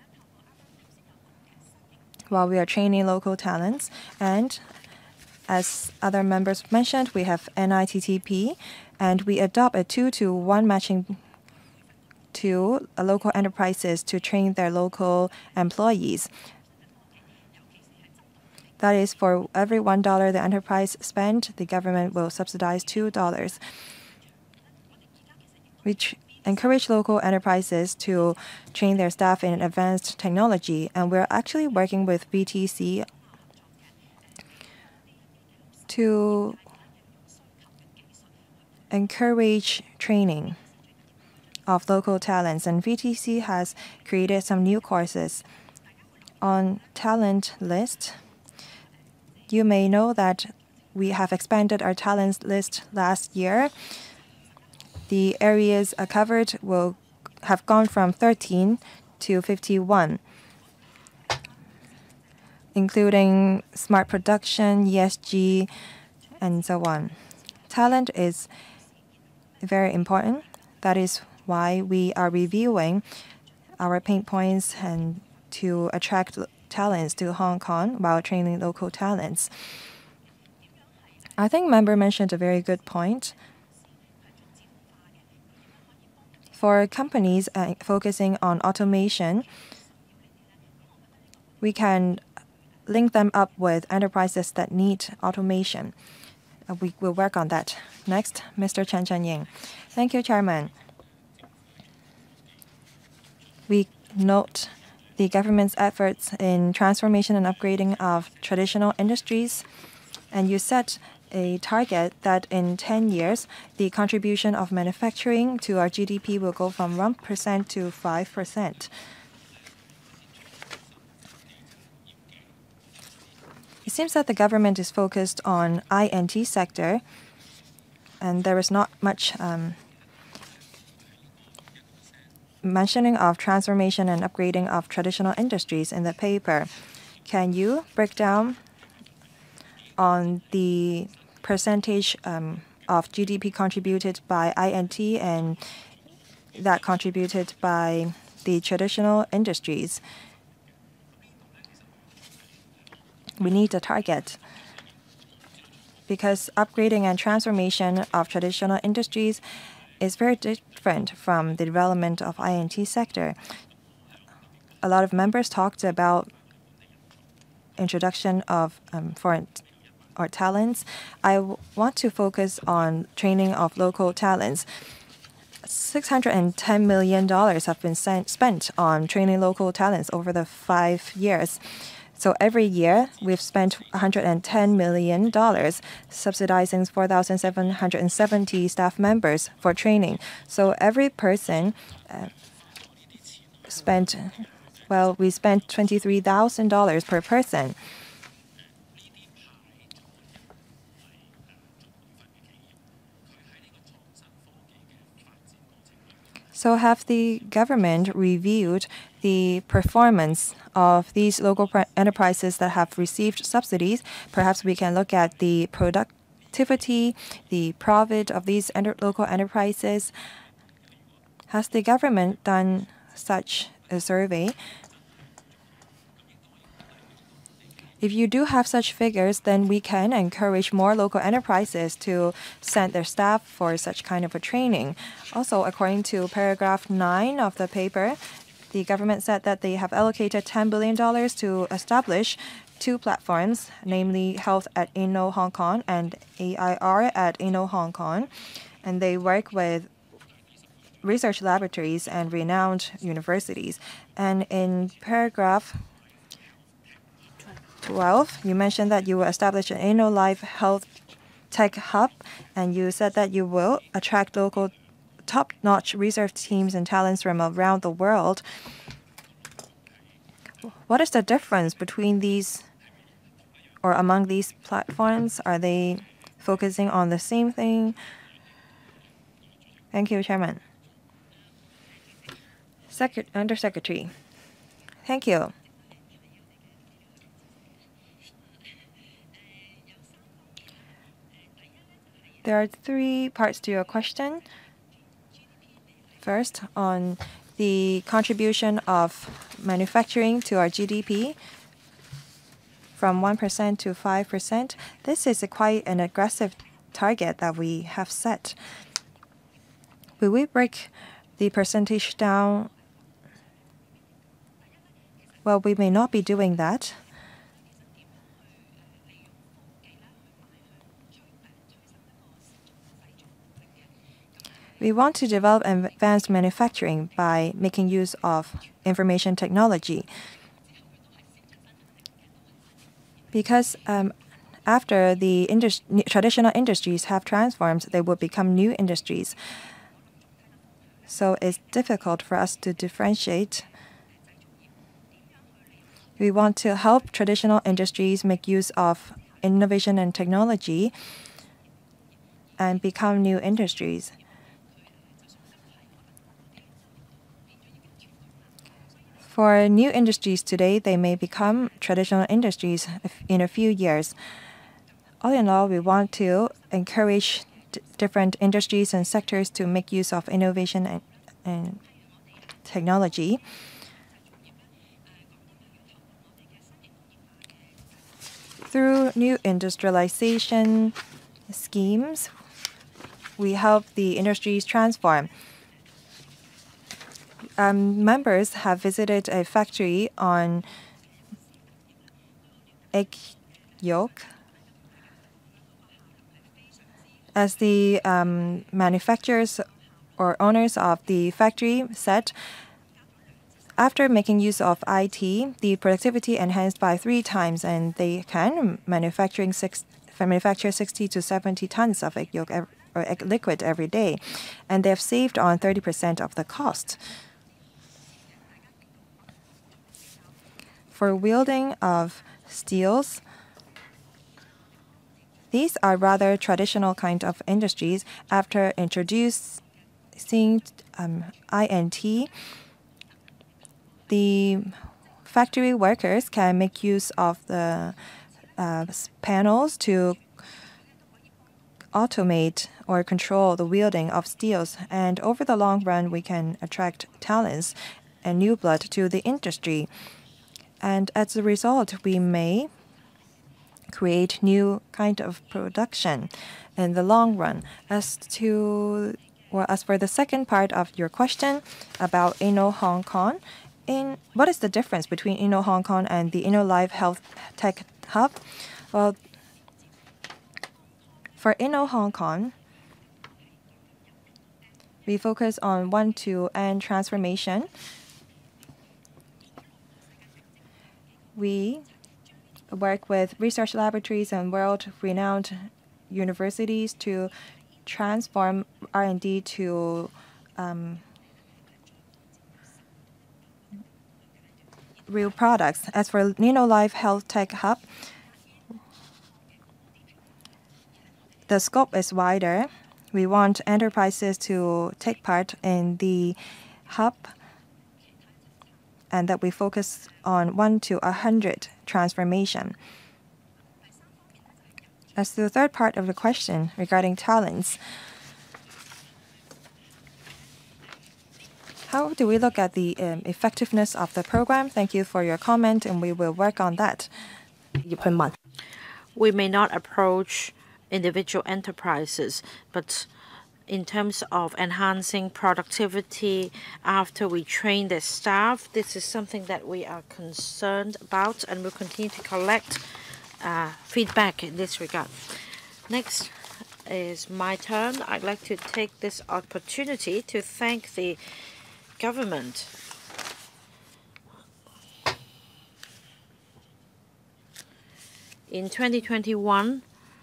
while we are training local talents. And as other members mentioned, we have N I T T P, and we adopt a two to one matching to local enterprises to train their local employees. That is, for every one dollar the enterprise spent, the government will subsidize two dollars. We encourage local enterprises to train their staff in advanced technology, and we're actually working with V T C to encourage training of local talents. And V T C has created some new courses. On talent list, you may know that we have expanded our talents list last year. The areas covered will have gone from thirteen to fifty-one, including smart production, E S G, and so on. Talent is very important. That is why we are reviewing our pain points and to attract talents to Hong Kong while training local talents. I think member mentioned a very good point. For companies uh, focusing on automation, we can link them up with enterprises that need automation. Uh, we will work on that. Next, Mister Chen Chenying. Thank you, Chairman. We note the government's efforts in transformation and upgrading of traditional industries, and you set a target that in ten years, the contribution of manufacturing to our G D P will go from one percent to five percent. It seems that the government is focused on I N T sector, and there is not much um, mentioning of transformation and upgrading of traditional industries in the paper. Can you break down on the percentage um, of G D P contributed by I N T and that contributed by the traditional industries? We need a target, because upgrading and transformation of traditional industries is very different from the development of I N T sector. A lot of members talked about introduction of um, foreign or talents. I w want to focus on training of local talents. six hundred ten million dollars have been spent on training local talents over the five years. So every year, we've spent one hundred ten million dollars subsidizing four thousand seven hundred seventy staff members for training. So every person uh, spent, well, we spent twenty-three thousand dollars per person. So have the government reviewed the performance of these local enterprises that have received subsidies? Perhaps we can look at the productivity, the profit of these enter local enterprises. Has the government done such a survey? If you do have such figures, then we can encourage more local enterprises to send their staff for such kind of a training. Also, according to paragraph nine of the paper, the government said that they have allocated ten billion dollars to establish two platforms, namely Health at Inno Hong Kong and A I R at Inno Hong Kong. And they work with research laboratories and renowned universities. And in paragraph twelve, you mentioned that you will establish an Inno Life Health Tech Hub, and you said that you will attract local top-notch research teams and talents from around the world. What is the difference between these or among these platforms, are they focusing on the same thing? Thank you, Chairman. Secret Undersecretary. Thank you. There are three parts to your question. First, on the contribution of manufacturing to our G D P from one percent to five percent. This is a quite an aggressive target that we have set. Will we break the percentage down? Well, we may not be doing that. We want to develop advanced manufacturing by making use of information technology. Because um, after the indus traditional industries have transformed, they will become new industries. So it's difficult for us to differentiate. We want to help traditional industries make use of innovation and technology and become new industries. For new industries today, they may become traditional industries in a few years. All in all, we want to encourage different industries and sectors to make use of innovation and, and technology. Through new industrialization schemes, we help the industries transform. Um, members have visited a factory on egg yolk. As the um, manufacturers or owners of the factory said, after making use of I T, the productivity enhanced by three times, and they can manufacturing six, manufacture sixty to seventy tons of egg yolk or egg liquid every day, and they have saved on thirty percent of the cost. For wielding of steels, these are rather traditional kind of industries. After introducing um, I N T, the factory workers can make use of the uh, panels to automate or control the wielding of steels. And over the long run, we can attract talents and new blood to the industry. And as a result, we may create new kind of production in the long run. As to well, as for the second part of your question about Inno Hong Kong, in what is the difference between Inno Hong Kong and the Inno Life Health Tech Hub? Well, for Inno Hong Kong, we focus on one-to-N transformation. We work with research laboratories and world-renowned universities to transform R and D to um, real products. As for Inno Life Health Tech Hub, the scope is wider. We want enterprises to take part in the hub, and that we focus on one to a hundred transformation. As to the third part of the question regarding talents, how do we look at the um, effectiveness of the program? Thank you for your comment, and we will work on that. We may not approach individual enterprises, but in terms of enhancing productivity after we train the staff, this is something that we are concerned about, and we'll continue to collect uh, feedback in this regard. Next is my turn. I'd like to take this opportunity to thank the government. In twenty twenty-one,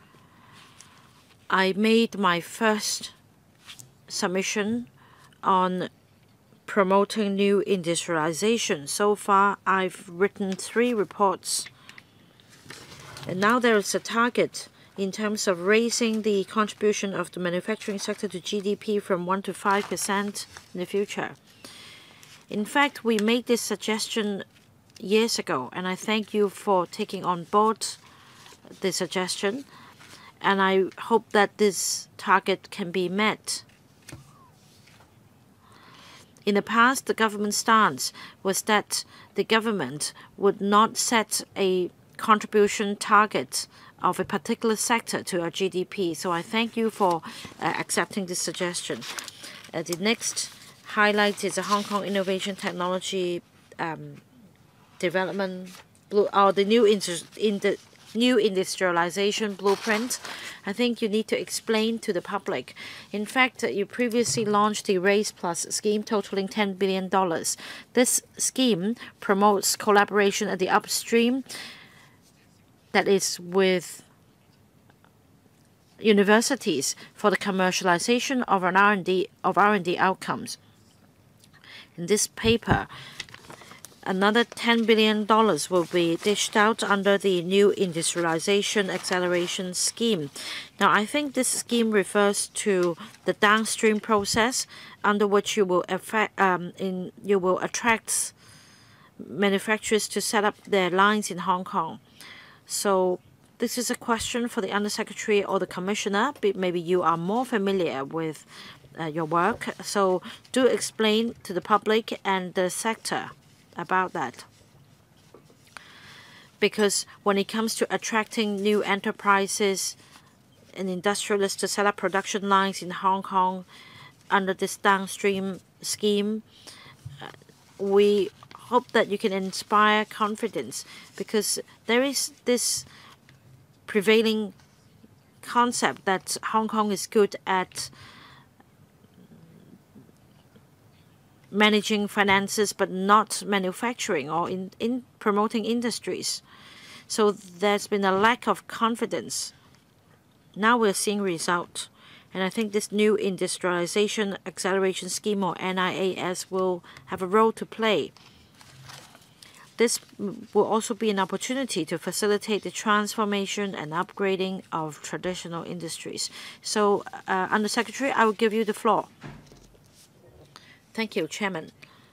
I made my first submission on promoting new industrialization. So far, I've written three reports. And now there is a target in terms of raising the contribution of the manufacturing sector to G D P from one to five percent in the future. In fact, we made this suggestion years ago, and I thank you for taking on board the suggestion, and I hope that this target can be met. In the past, the government stance was that the government would not set a contribution target of a particular sector to our G D P. So I thank you for uh, accepting this suggestion. Uh, the next highlight is the Hong Kong Innovation Technology um, Development, blue, or the new inter, in the new industrialization blueprint. I think you need to explain to the public. In fact, you previously launched the Raise Plus scheme totaling ten billion dollars. This scheme promotes collaboration at the upstream, that is with universities, for the commercialization of an R and D of R and D outcomes. In this paper, another ten billion dollars will be dished out under the new Industrialization Acceleration Scheme. Now, I think this scheme refers to the downstream process under which you will, affect, um, in, you will attract manufacturers to set up their lines in Hong Kong. So this is a question for the Undersecretary or the Commissioner. Maybe you are more familiar with uh, your work. So do explain to the public and the sector about that. Because when it comes to attracting new enterprises and industrialists to set up production lines in Hong Kong under this downstream scheme, uh, we hope that you can inspire confidence, because there is this prevailing concept that Hong Kong is good at managing finances but not manufacturing or in, in promoting industries. So there's been a lack of confidence. Now we're seeing results. And I think this new Industrialization Acceleration Scheme, or N I A S, will have a role to play. This will also be an opportunity to facilitate the transformation and upgrading of traditional industries. So, uh, Undersecretary, I will give you the floor. Thank you, Chairman.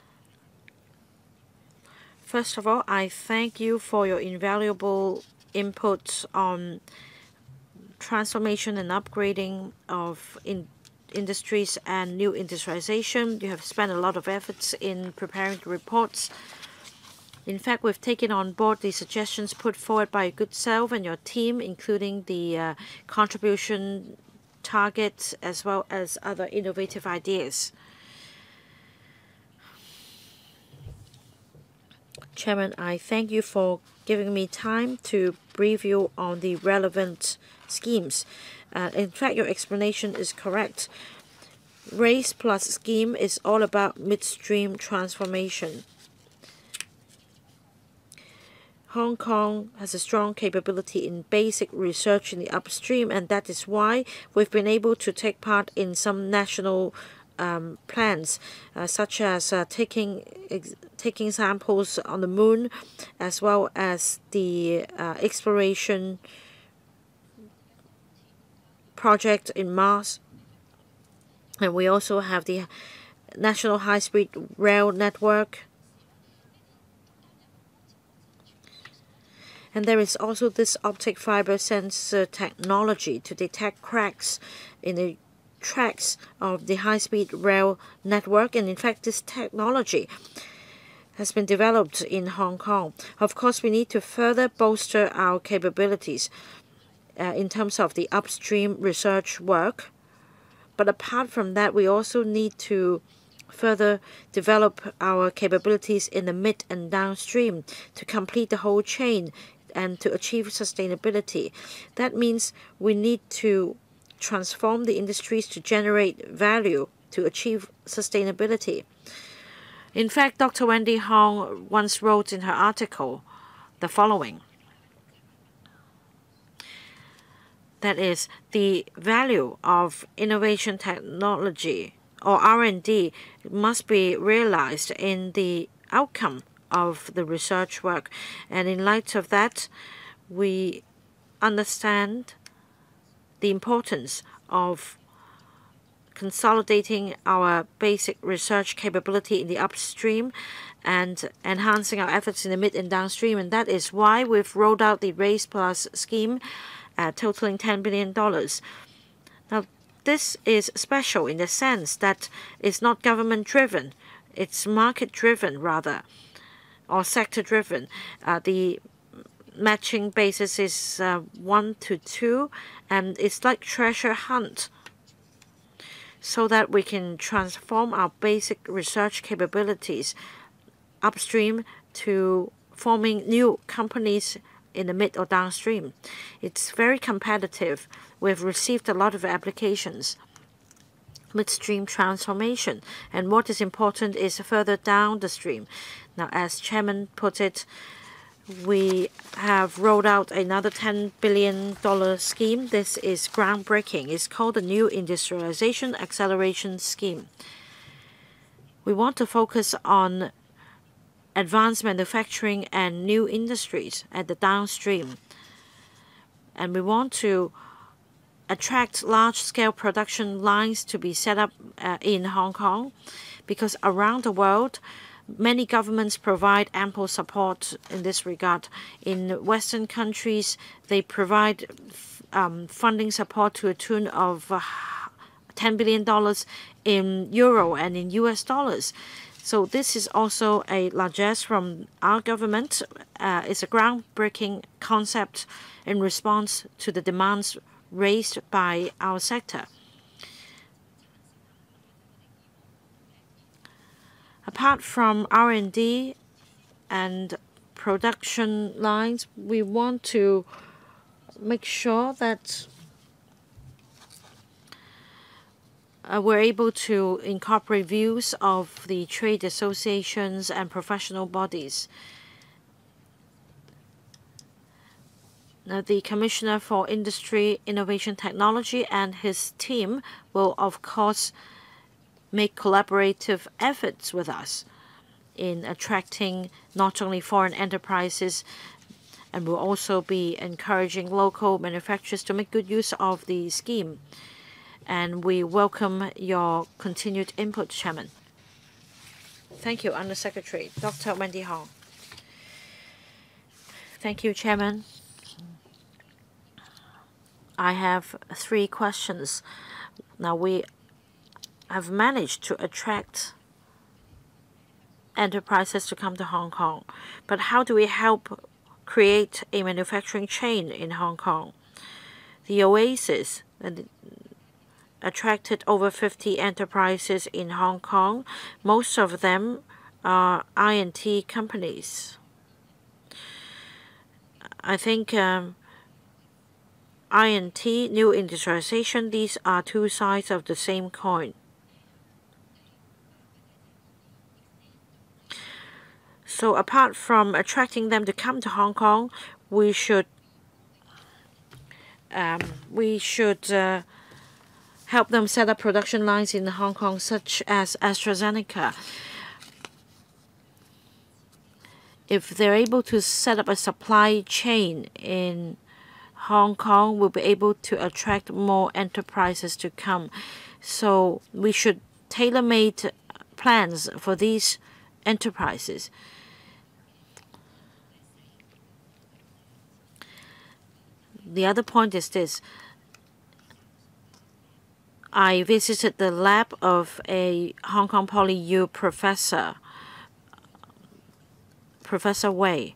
First of all, I thank you for your invaluable input on transformation and upgrading of in industries and new industrialization. You have spent a lot of efforts in preparing the reports. In fact, we've taken on board the suggestions put forward by your good self and your team, including the uh, contribution targets as well as other innovative ideas. Chairman, I thank you for giving me time to brief you on the relevant schemes. Uh, in fact, your explanation is correct. Raise Plus scheme is all about midstream transformation. Hong Kong has a strong capability in basic research in the upstream, and that is why we've been able to take part in some national um, plans, uh, such as uh, taking ex taking samples on the moon, as well as the uh, exploration project in Mars. And we also have the National High-Speed Rail Network. And there is also this optic fiber sensor technology to detect cracks in the tracks of the high-speed rail network. And in fact, this technology has been developed in Hong Kong. Of course, we need to further bolster our capabilities uh, in terms of the upstream research work. But apart from that, we also need to further develop our capabilities in the mid and downstream to complete the whole chain and to achieve sustainability. That means we need to transform the industries to generate value to achieve sustainability. In fact, Doctor Wendy Hong once wrote in her article the following. That is, the value of innovation technology or R and D must be realized in the outcome of the research work. And in light of that, we understand the importance of consolidating our basic research capability in the upstream and enhancing our efforts in the mid and downstream. And that is why we've rolled out the Raise Plus scheme, uh, totaling ten billion dollars. Now, this is special in the sense that it's not government-driven. It's market-driven, rather, or sector-driven. Uh, the matching basis is uh, one to two, and it's like treasure hunt, so that we can transform our basic research capabilities upstream to forming new companies in the mid or downstream. It's very competitive. We've received a lot of applications. Midstream transformation, and what is important is further down the stream. Now, as Chairman put it, we have rolled out another ten billion dollars scheme. This is groundbreaking. It's called the New Industrialization Acceleration Scheme. We want to focus on advanced manufacturing and new industries at the downstream. And we want to attract large-scale production lines to be set up uh, in Hong Kong, because around the world, many governments provide ample support in this regard. In Western countries, they provide um, funding support to a tune of uh, ten billion dollars in euro and in U S dollars. So this is also a largesse from our government. Uh, it's a groundbreaking concept in response to the demands raised by our sector. Apart from R and D and production lines, we want to make sure that uh, we're able to incorporate views of the trade associations and professional bodies. Now, the Commissioner for Industry, Innovation, Technology and his team will, of course, make collaborative efforts with us in attracting not only foreign enterprises, and will also be encouraging local manufacturers to make good use of the scheme. And we welcome your continued input, Chairman. Thank you, Under Secretary. Doctor Wendy Hong. Thank you, Chairman. I have three questions. Now, we have managed to attract enterprises to come to Hong Kong, but how do we help create a manufacturing chain in Hong Kong? The Oasis attracted over fifty enterprises in Hong Kong. Most of them are I and T companies. I think um, I and T, new industrialization, these are two sides of the same coin. So apart from attracting them to come to Hong Kong, we should um, we should uh, help them set up production lines in Hong Kong, such as AstraZeneca. If they're able to set up a supply chain in Hong Kong, we'll be able to attract more enterprises to come. So we should tailor-made plans for these enterprises. The other point is this. I visited the lab of a Hong Kong Poly U professor, Professor Wei.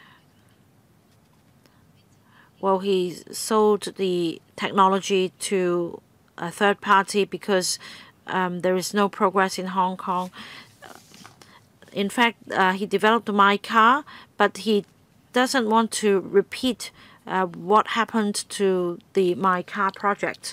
Well, he sold the technology to a third party because um, there is no progress in Hong Kong. In fact, uh, he developed my car, but he doesn't want to repeat uh, what happened to the My Car project.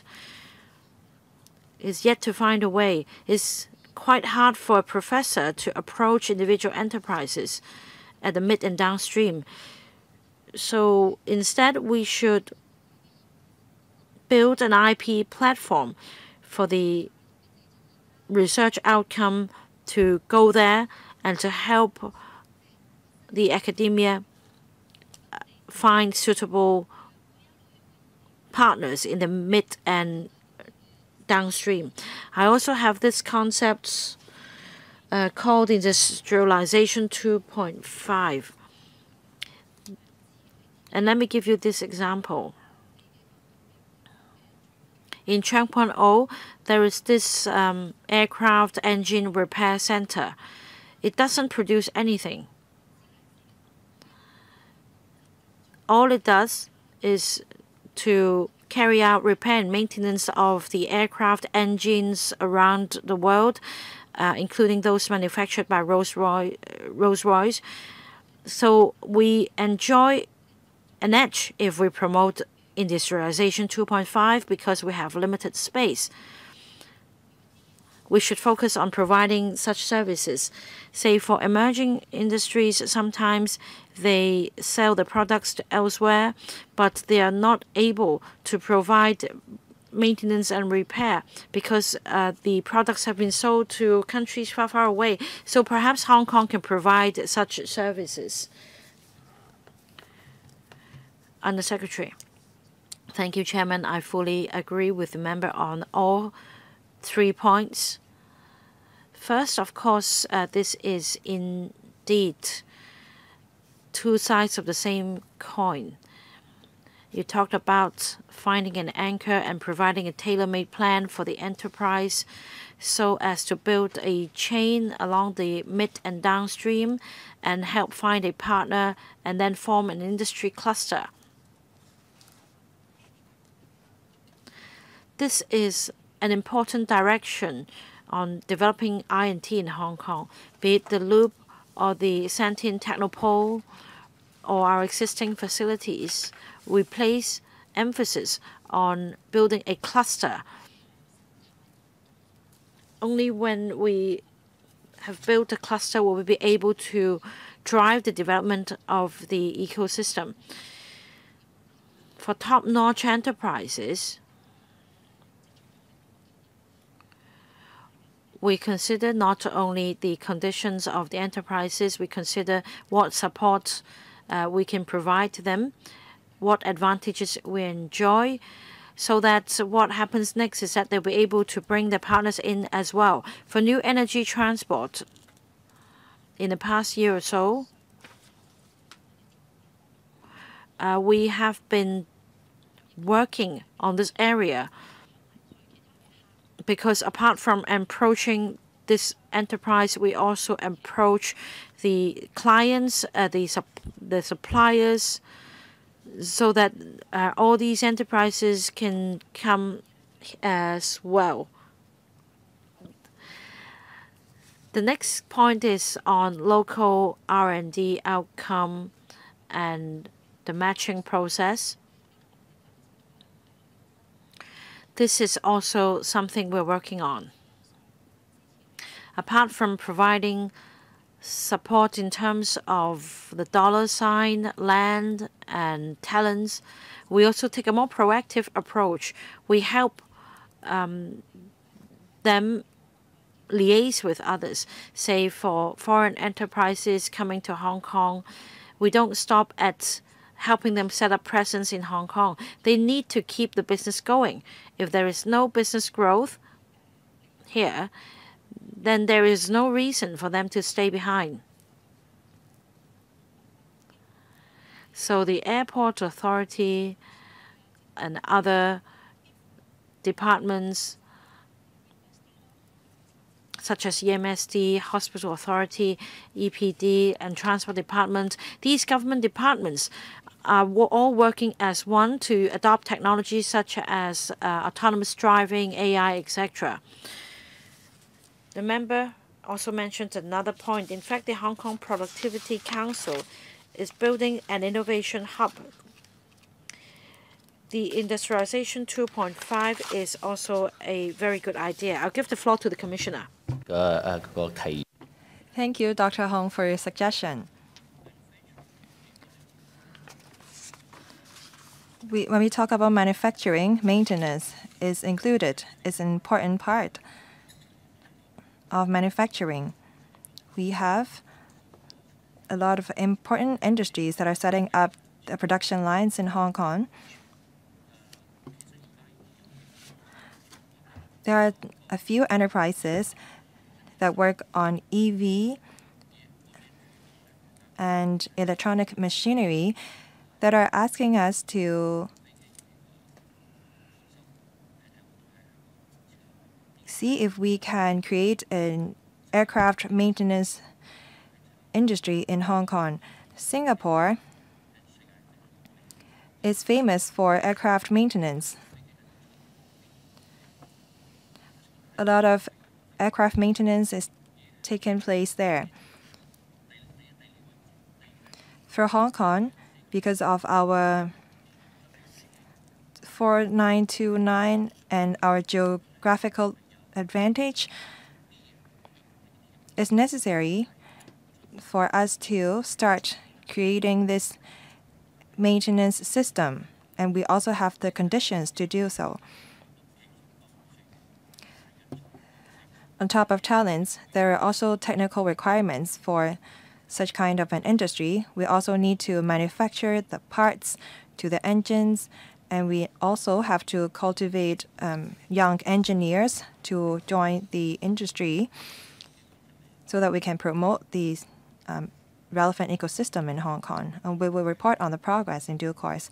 Is yet to find a way. It's quite hard for a professor to approach individual enterprises at the mid and downstream. So instead, we should build an I P platform for the research outcome to go there and to help the academia find suitable partners in the mid and downstream. I also have this concept uh, called Industrialization two point five. And let me give you this example. In Chang point oh, there is this um, aircraft engine repair center. It doesn't produce anything. All it does is to carry out repair and maintenance of the aircraft engines around the world, uh, including those manufactured by Rolls-Royce. Rolls-Royce. So we enjoy an edge if we promote Industrialization two point five because we have limited space. We should focus on providing such services. Say for emerging industries, sometimes they sell the products to elsewhere, but they are not able to provide maintenance and repair because uh, the products have been sold to countries far, far away. So perhaps Hong Kong can provide such services. Under Secretary. Thank you, Chairman. I fully agree with the member on all three points. First, of course, uh, this is indeed two sides of the same coin. You talked about finding an anchor and providing a tailor-made plan for the enterprise so as to build a chain along the mid and downstream and help find a partner and then form an industry cluster. This is an important direction on developing I and T in Hong Kong, be it the Loop or the Santine Technopole or our existing facilities. We place emphasis on building a cluster. Only when we have built a cluster will we be able to drive the development of the ecosystem. For top-notch enterprises, we consider not only the conditions of the enterprises, we consider what support uh, we can provide to them, what advantages we enjoy, so that what happens next is that they'll be able to bring their partners in as well. For new energy transport, in the past year or so, uh, we have been working on this area because apart from approaching this enterprise, we also approach the clients, uh, the, sup the suppliers, so that uh, all these enterprises can come as well. The next point is on local R and D outcome and the matching process. This is also something we're working on. Apart from providing support in terms of the dollar sign, land, and talents, we also take a more proactive approach. We help um, them liaise with others. Say for foreign enterprises coming to Hong Kong, we don't stop at helping them set up presence in Hong Kong. They need to keep the business going. If there is no business growth here, then there is no reason for them to stay behind. So the airport authority and other departments such as E M S D, Hospital Authority, E P D, and Transport Department, these government departments are all working as one to adopt technologies such as uh, autonomous driving, A I, et cetera. The member also mentioned another point. In fact, the Hong Kong Productivity Council is building an innovation hub. The Industrialization two point five is also a very good idea. I'll give the floor to the Commissioner. Thank you, Doctor Hong, for your suggestion. We, when we talk about manufacturing, maintenance is included. It's an important part of manufacturing. We have a lot of important industries that are setting up the production lines in Hong Kong. There are a few enterprises that work on E V and electronic machinery that are asking us to see if we can create an aircraft maintenance industry in Hong Kong. Singapore is famous for aircraft maintenance. A lot of aircraft maintenance is taking place there. For Hong Kong, because of our four nine two nine and our geographical advantage, it's necessary for us to start creating this maintenance system, and we also have the conditions to do so. On top of talents, there are also technical requirements for such kind of an industry. We also need to manufacture the parts to the engines, and we also have to cultivate um, young engineers to join the industry so that we can promote the um, relevant ecosystem in Hong Kong. And we will report on the progress in due course.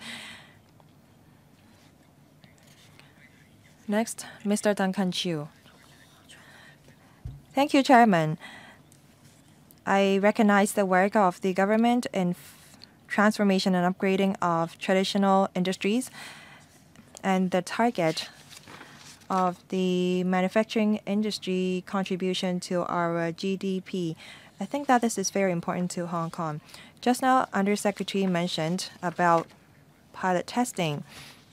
Next, Mister Duncan Chiu. Thank you, Chairman. I recognize the work of the government in transformation and upgrading of traditional industries and the target of the manufacturing industry contribution to our G D P. I think that this is very important to Hong Kong. Just now, Undersecretary mentioned about pilot testing.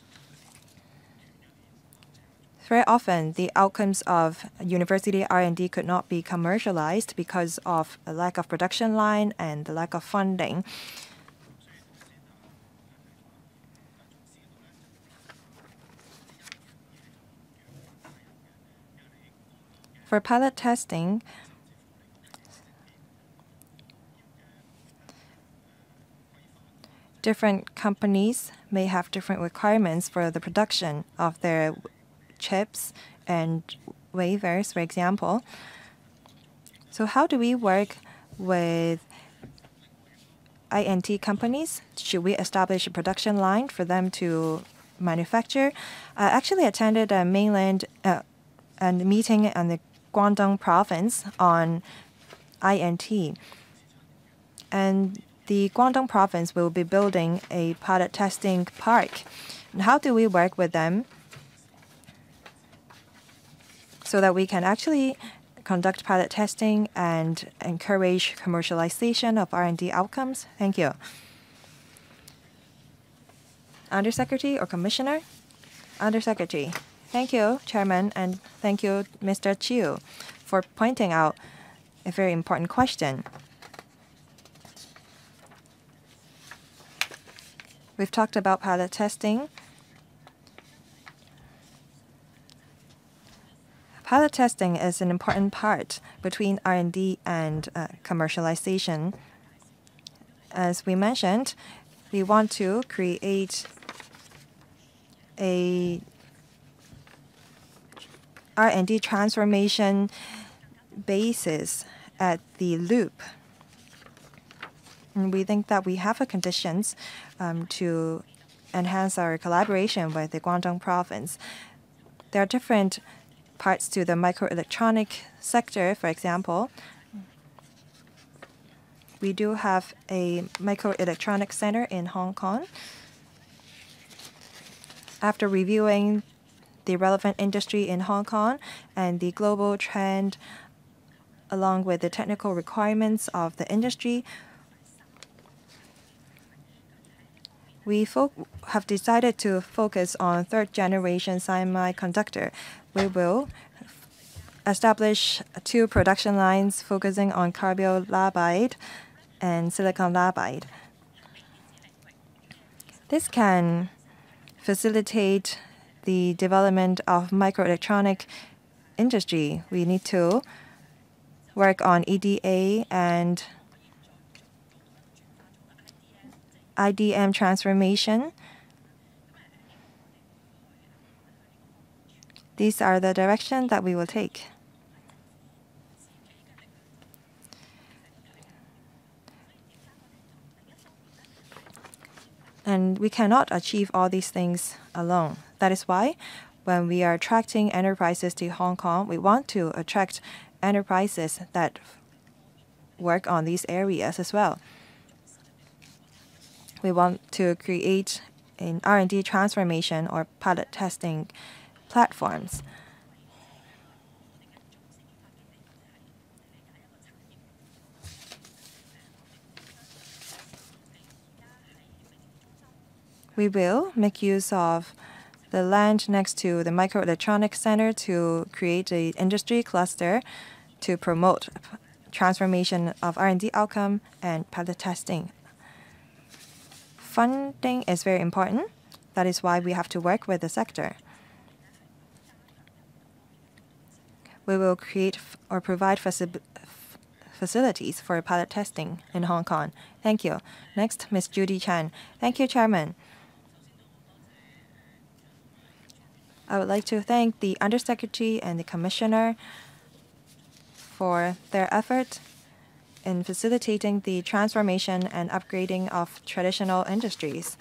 Very often, the outcomes of university R and D could not be commercialized because of a lack of production line and the lack of funding. For pilot testing, different companies may have different requirements for the production of their chips and wafers, for example. So how do we work with I N T companies? Should we establish a production line for them to manufacture? I actually attended a mainland uh, a meeting in the Guangdong province on I N T. And the Guangdong province will be building a pilot testing park. And how do we work with them so that we can actually conduct pilot testing and encourage commercialization of R and D outcomes? Thank you. Undersecretary or Commissioner? Undersecretary. Thank you, Chairman, and thank you, Mister Chiu, for pointing out a very important question. We've talked about pilot testing. Pilot testing is an important part between R and D and uh, commercialization. As we mentioned, we want to create a R and D transformation basis at the loop. And we think that we have the conditions um, to enhance our collaboration with the Guangdong province. There are different parts to the microelectronic sector, for example. We do have a microelectronic center in Hong Kong. After reviewing the relevant industry in Hong Kong and the global trend, along with the technical requirements of the industry, we have decided to focus on third-generation semiconductor. We will establish two production lines focusing on carbiolabide and silicon labide. This can facilitate the development of microelectronic industry. We need to work on E D A and I D M transformation. These are the direction that we will take. And we cannot achieve all these things alone. That is why when we are attracting enterprises to Hong Kong, we want to attract enterprises that work on these areas as well. We want to create an R and D transformation or pilot testing platforms. We will make use of the land next to the Microelectronics Center to create an industry cluster to promote transformation of R and D outcome and pilot testing. Funding is very important. That is why we have to work with the sector. We will create or provide faci- facilities for pilot testing in Hong Kong. Thank you. Next, Miz Judy Chan. Thank you, Chairman. I would like to thank the Undersecretary and the Commissioner for their effort in facilitating the transformation and upgrading of traditional industries.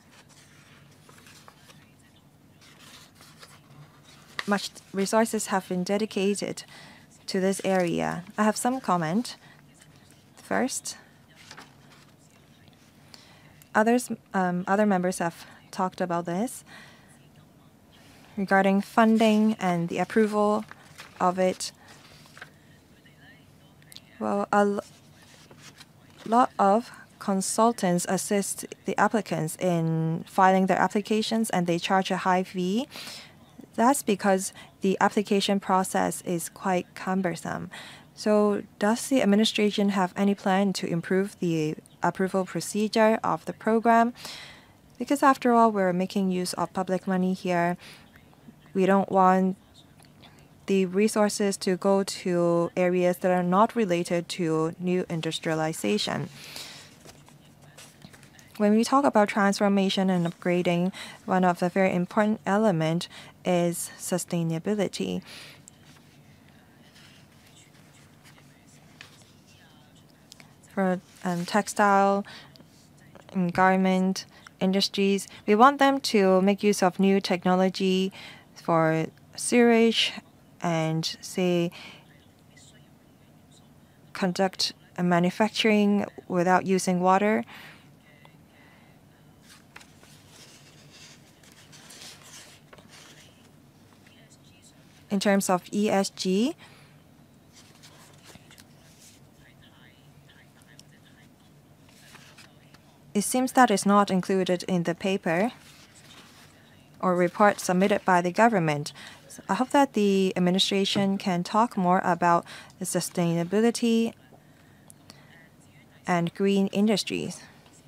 Much resources have been dedicated to this area. I have some comment. First, others, um, other members have talked about this regarding funding and the approval of it. Well, a lot of consultants assist the applicants in filing their applications, and they charge a high fee. That's because the application process is quite cumbersome. So does the administration have any plan to improve the approval procedure of the program? Because after all, we're making use of public money here. We don't want the resources to go to areas that are not related to new industrialization. When we talk about transformation and upgrading, one of the very important elements is sustainability. For um, textile and garment industries, we want them to make use of new technology for sewage and, say, conduct a manufacturing without using water. In terms of E S G, it seems that it's not included in the paper or report submitted by the government. So I hope that the administration can talk more about the sustainability and green industries.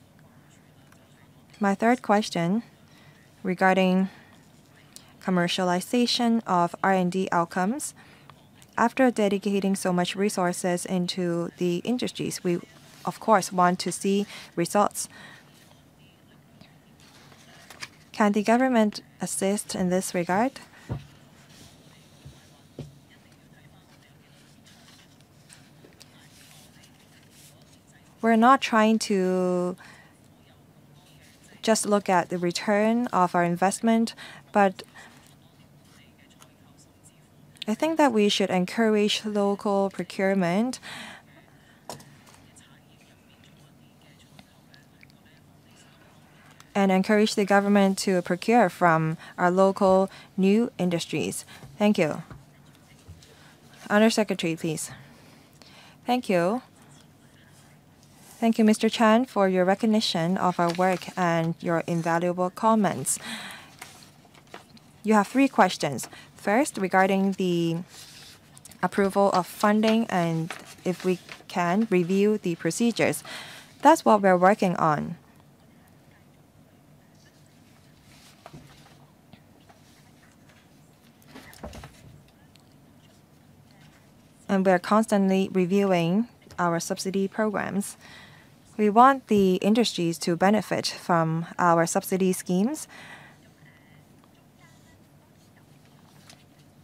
My third question regarding commercialization of R and D outcomes. After dedicating so much resources into the industries, we of course want to see results. Can the government assist in this regard? We're not trying to just look at the return of our investment, but I think that we should encourage local procurement and encourage the government to procure from our local new industries. Thank you. Undersecretary, please. Thank you. Thank you, Mister Chan, for your recognition of our work and your invaluable comments. You have three questions. First, regarding the approval of funding and if we can review the procedures. That's what we're working on. And we're constantly reviewing our subsidy programs. We want the industries to benefit from our subsidy schemes.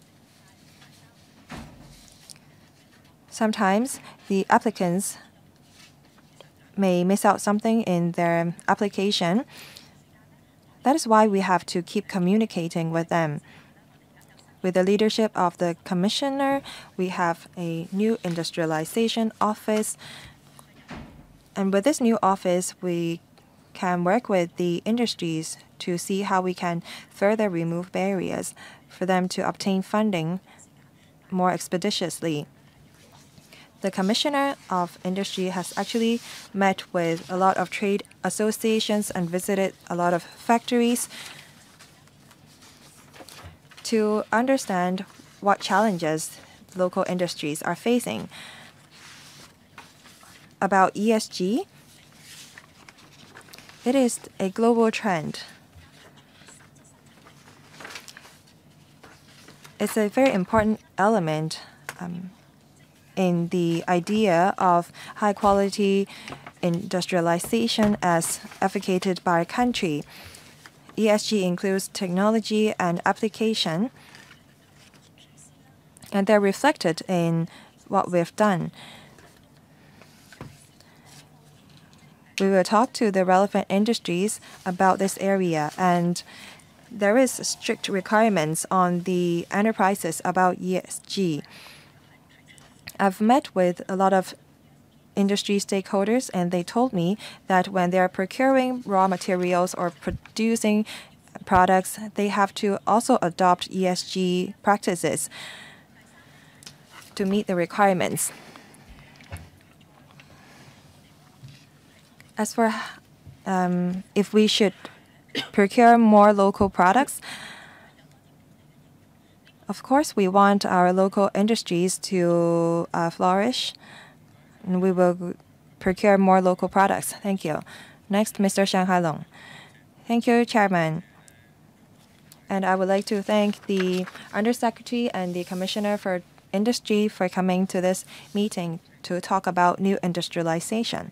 Sometimes the applicants may miss out something in their application. That is why we have to keep communicating with them. With the leadership of the commissioner, we have a new industrialization office. And with this new office, we can work with the industries to see how we can further remove barriers for them to obtain funding more expeditiously. The Commissioner of Industry has actually met with a lot of trade associations and visited a lot of factories to understand what challenges local industries are facing. About E S G, it is a global trend. It's a very important element um, in the idea of high-quality industrialization as advocated by our country. E S G includes technology and application, and they're reflected in what we've done. We will talk to the relevant industries about this area, and there is strict requirements on the enterprises about E S G. I've met with a lot of industry stakeholders, and they told me that when they're procuring raw materials or producing products, they have to also adopt E S G practices to meet the requirements. As for um, if we should procure more local products, of course, we want our local industries to uh, flourish, and we will procure more local products. Thank you. Next, Mister Shanghai Long. Thank you, Chairman. And I would like to thank the Undersecretary and the Commissioner for Industry for coming to this meeting to talk about new industrialization.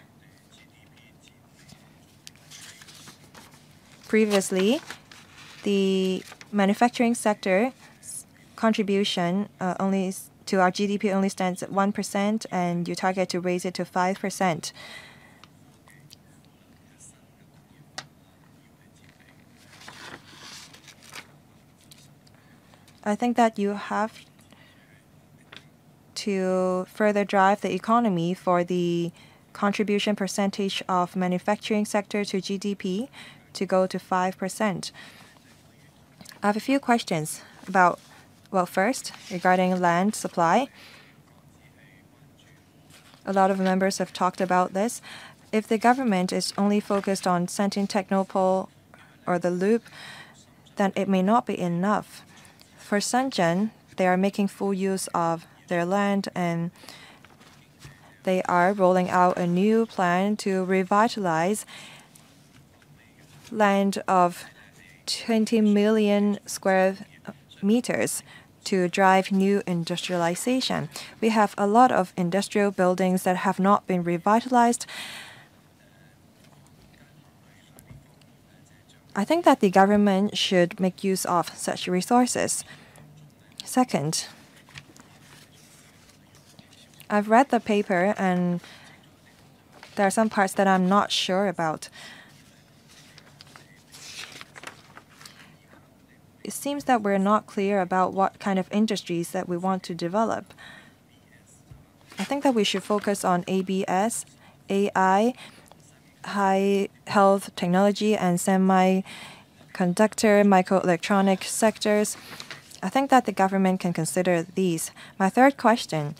Previously, the manufacturing sector contribution uh, only to our G D P only stands at one percent, and you target to raise it to five percent. I think that you have to further drive the economy for the contribution percentage of manufacturing sector to G D P to go to five percent. I have a few questions about, well, first, regarding land supply. A lot of members have talked about this. If the government is only focused on Sentin Technopole or the Loop, then it may not be enough. For Shenzhen, they are making full use of their land, and they are rolling out a new plan to revitalize land of twenty million square meters to drive new industrialization. We have a lot of industrial buildings that have not been revitalized. I think that the government should make use of such resources. Second, I've read the paper, and there are some parts that I'm not sure about. It seems that we're not clear about what kind of industries that we want to develop. I think that we should focus on A B S, A I, high health technology, and semiconductor, microelectronic sectors. I think that the government can consider these. My third question.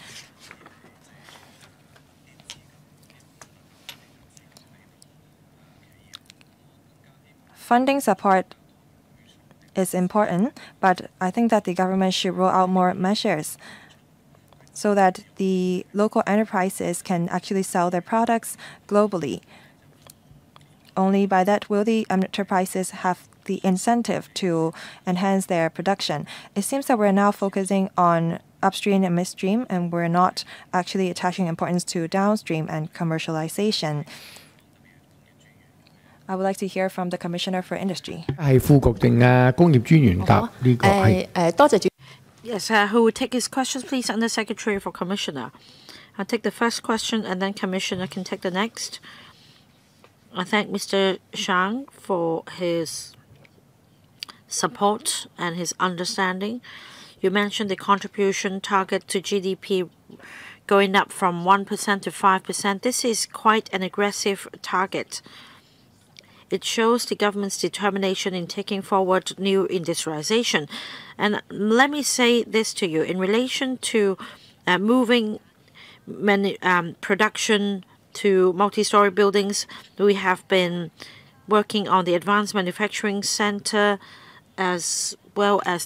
Funding support is important, but I think that the government should roll out more measures so that the local enterprises can actually sell their products globally. Only by that will the enterprises have the incentive to enhance their production. It seems that we're now focusing on upstream and midstream, and we're not actually attaching importance to downstream and commercialization. I would like to hear from the Commissioner for Industry. 係副局定啊工業專員答呢個係。 誒誒，多謝主。 Yes, uh, who will take his questions, please, Under Secretary for Commissioner. I'll take the first question, and then Commissioner can take the next. I thank Mister Shang for his support and his understanding. You mentioned the contribution target to G D P going up from one percent to five percent. This is quite an aggressive target. It shows the government's determination in taking forward new industrialization. And let me say this to you. In relation to uh, moving many, um, production to multi-story buildings, we have been working on the Advanced Manufacturing Center as well as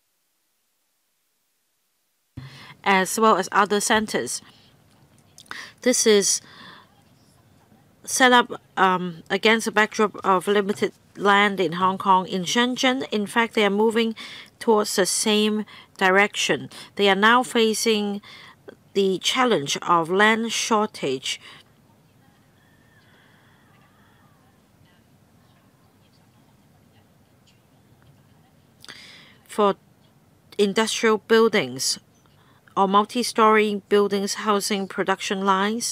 as well as other centers. This is set up um, against a backdrop of limited land in Hong Kong. In Shenzhen, in fact, they are moving towards the same direction. They are now facing the challenge of land shortage. For industrial buildings or multi-story buildings housing production lines,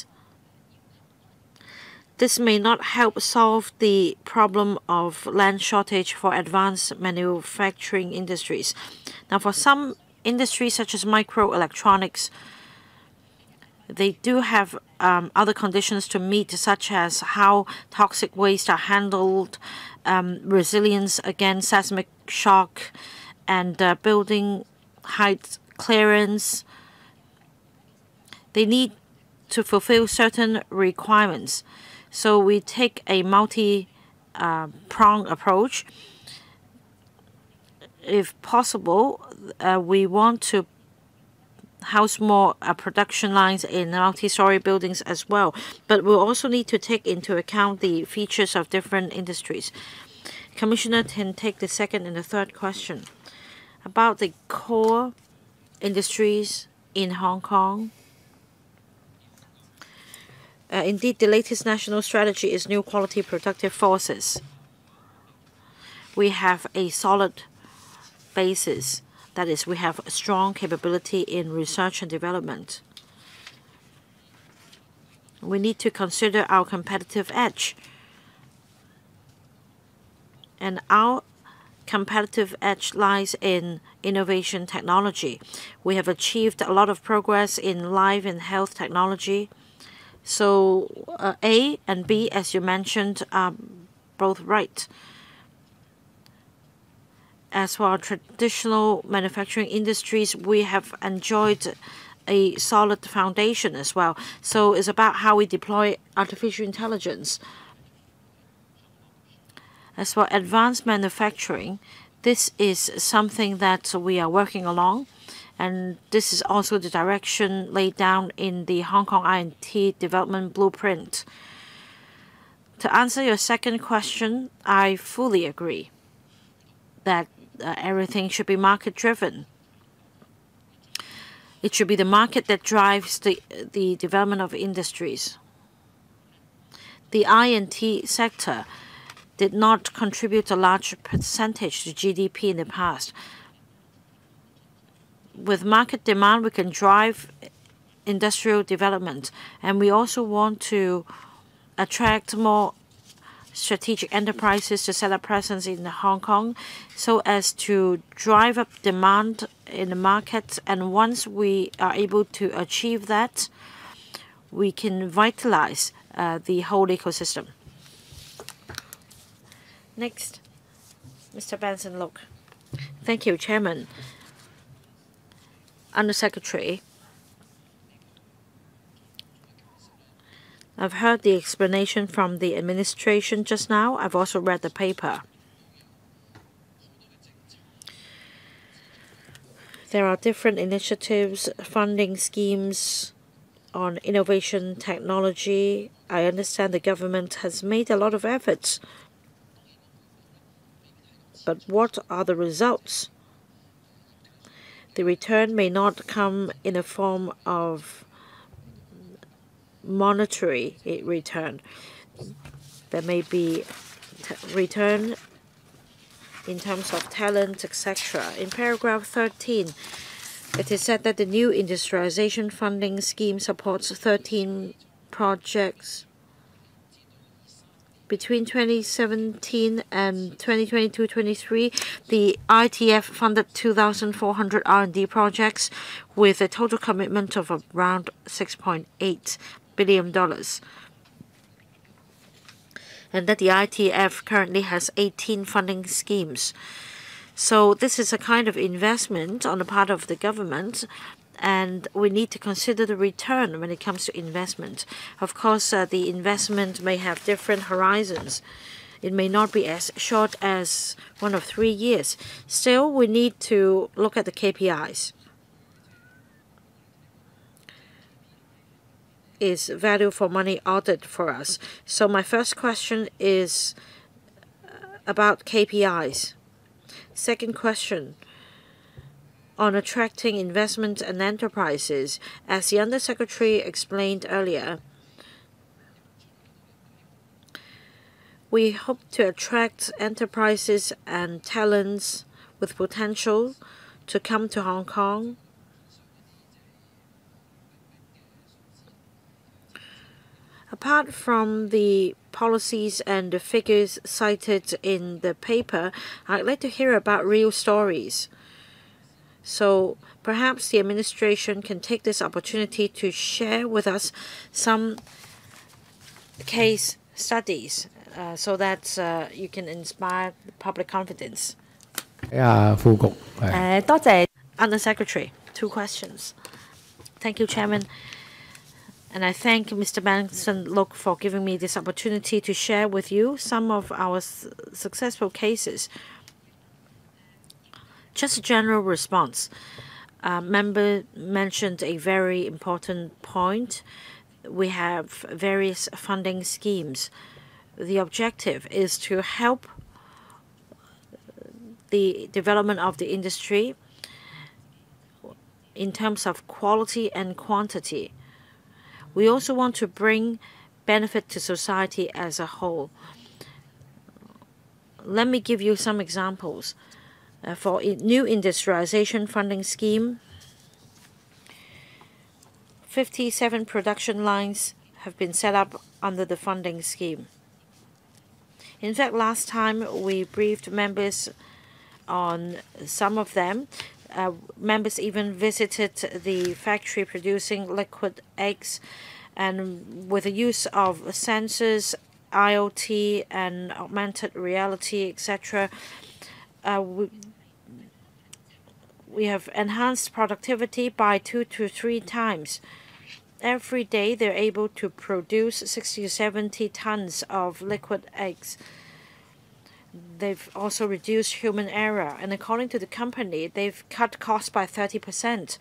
this may not help solve the problem of land shortage for advanced manufacturing industries. Now, for some industries such as microelectronics, they do have um, other conditions to meet, such as how toxic waste are handled, um, resilience against seismic shock, and uh, building height clearance. They need to fulfill certain requirements. So we take a multi-pronged uh, approach. If possible, uh, we want to house more uh, production lines in multi-story buildings as well. But we'll also need to take into account the features of different industries. Commissioner can take the second and the third question. About the core industries in Hong Kong. Uh, indeed, the latest national strategy is new quality productive forces. We have a solid basis. That is, we have a strong capability in research and development. We need to consider our competitive edge. And our competitive edge lies in innovation technology. We have achieved a lot of progress in life and health technology. So uh, A and B, as you mentioned, are both right. As for our traditional manufacturing industries, we have enjoyed a solid foundation as well. So it's about how we deploy artificial intelligence. As for advanced manufacturing, this is something that we are working along. And this is also the direction laid down in the Hong Kong I and T Development Blueprint. To answer your second question, I fully agree that uh, everything should be market-driven. It should be the market that drives the, the development of industries. The I and T sector did not contribute a large percentage to G D P in the past. With market demand, we can drive industrial development, and we also want to attract more strategic enterprises to set up presence in Hong Kong so as to drive up demand in the market. And once we are able to achieve that, we can vitalize uh, the whole ecosystem. Next, Mister Benson Look. Thank you, Chairman. Under Secretary, I've heard the explanation from the administration just now. I've also read the paper. There are different initiatives, funding schemes on innovation technology. I understand the government has made a lot of efforts. But what are the results? The return may not come in a form of monetary return. There may be return in terms of talent, et cetera. In paragraph thirteen, It is said that the new industrialization funding scheme supports thirteen projects. Between twenty seventeen and twenty twenty-two twenty-three, the I T F funded two thousand four hundred R and D projects with a total commitment of around six point eight billion dollars. And that the I T F currently has eighteen funding schemes. So this is a kind of investment on the part of the government, and we need to consider the return when it comes to investment. Of course, uh, the investment may have different horizons. It may not be as short as one of three years. Still, we need to look at the K P Is. Is value for money audit for us? So my first question is about K P Is. Second question, on attracting investment and enterprises, as the Undersecretary explained earlier, we hope to attract enterprises and talents with potential to come to Hong Kong. Apart from the policies and the figures cited in the paper, I'd like to hear about real stories. So perhaps the administration can take this opportunity to share with us some case studies uh, so that uh, you can inspire public confidence. Uh, Undersecretary, two questions. Thank you, Chairman. And I thank Mister Benson Look for giving me this opportunity to share with you some of our successful cases. Just a general response. Uh, member mentioned a very important point. We have various funding schemes. The objective is to help the development of the industry in terms of quality and quantity. We also want to bring benefit to society as a whole. Let me give you some examples. Uh, for a new industrialization funding scheme, fifty-seven production lines have been set up under the funding scheme. In fact, last time we briefed members on some of them. Uh, members even visited the factory producing liquid eggs, and with the use of sensors, I O T, and augmented reality, et cetera, uh, we, we have enhanced productivity by two to three times. Every day, they're able to produce sixty to seventy tons of liquid eggs. They've also reduced human error, and according to the company, they've cut costs by thirty percent.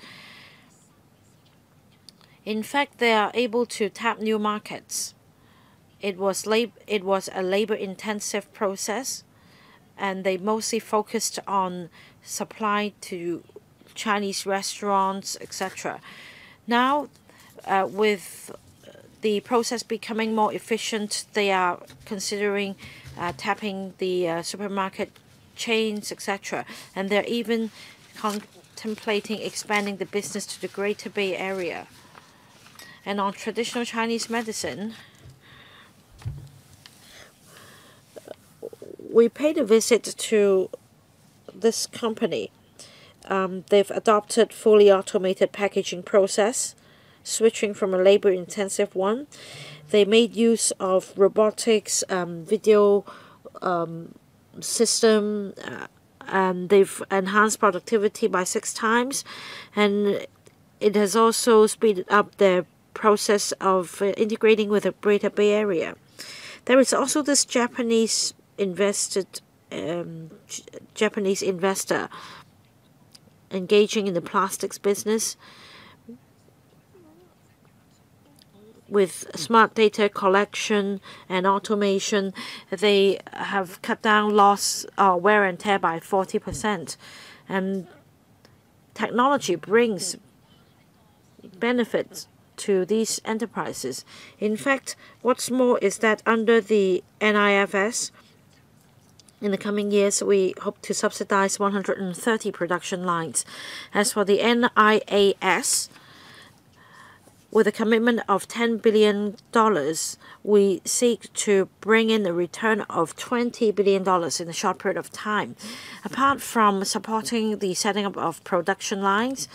In fact, they are able to tap new markets. It was lab it was a labor-intensive process, and they mostly focused on supply to Chinese restaurants, et cetera. Now, uh, with the process becoming more efficient, they are considering Uh, tapping the uh, supermarket chains, et cetera. And they're even contemplating expanding the business to the Greater Bay Area. And on traditional Chinese medicine, we paid a visit to this company. Um, they've adopted fully automated packaging process, switching from a labor-intensive one. They made use of robotics, um, video um, system, uh, and they've enhanced productivity by six times. And it has also speeded up their process of uh, integrating with the Greater Bay Area. There is also this Japanese invested um, Japanese investor engaging in the plastics business. With smart data collection and automation, they have cut down loss, uh, wear and tear by forty percent. And technology brings benefits to these enterprises. In fact, what's more is that under the N I F S, In the coming years, we hope to subsidize one hundred thirty production lines. As for the N I A S, with a commitment of ten billion dollars, we seek to bring in a return of twenty billion dollars in a short period of time. Apart from supporting the setting up of production lines,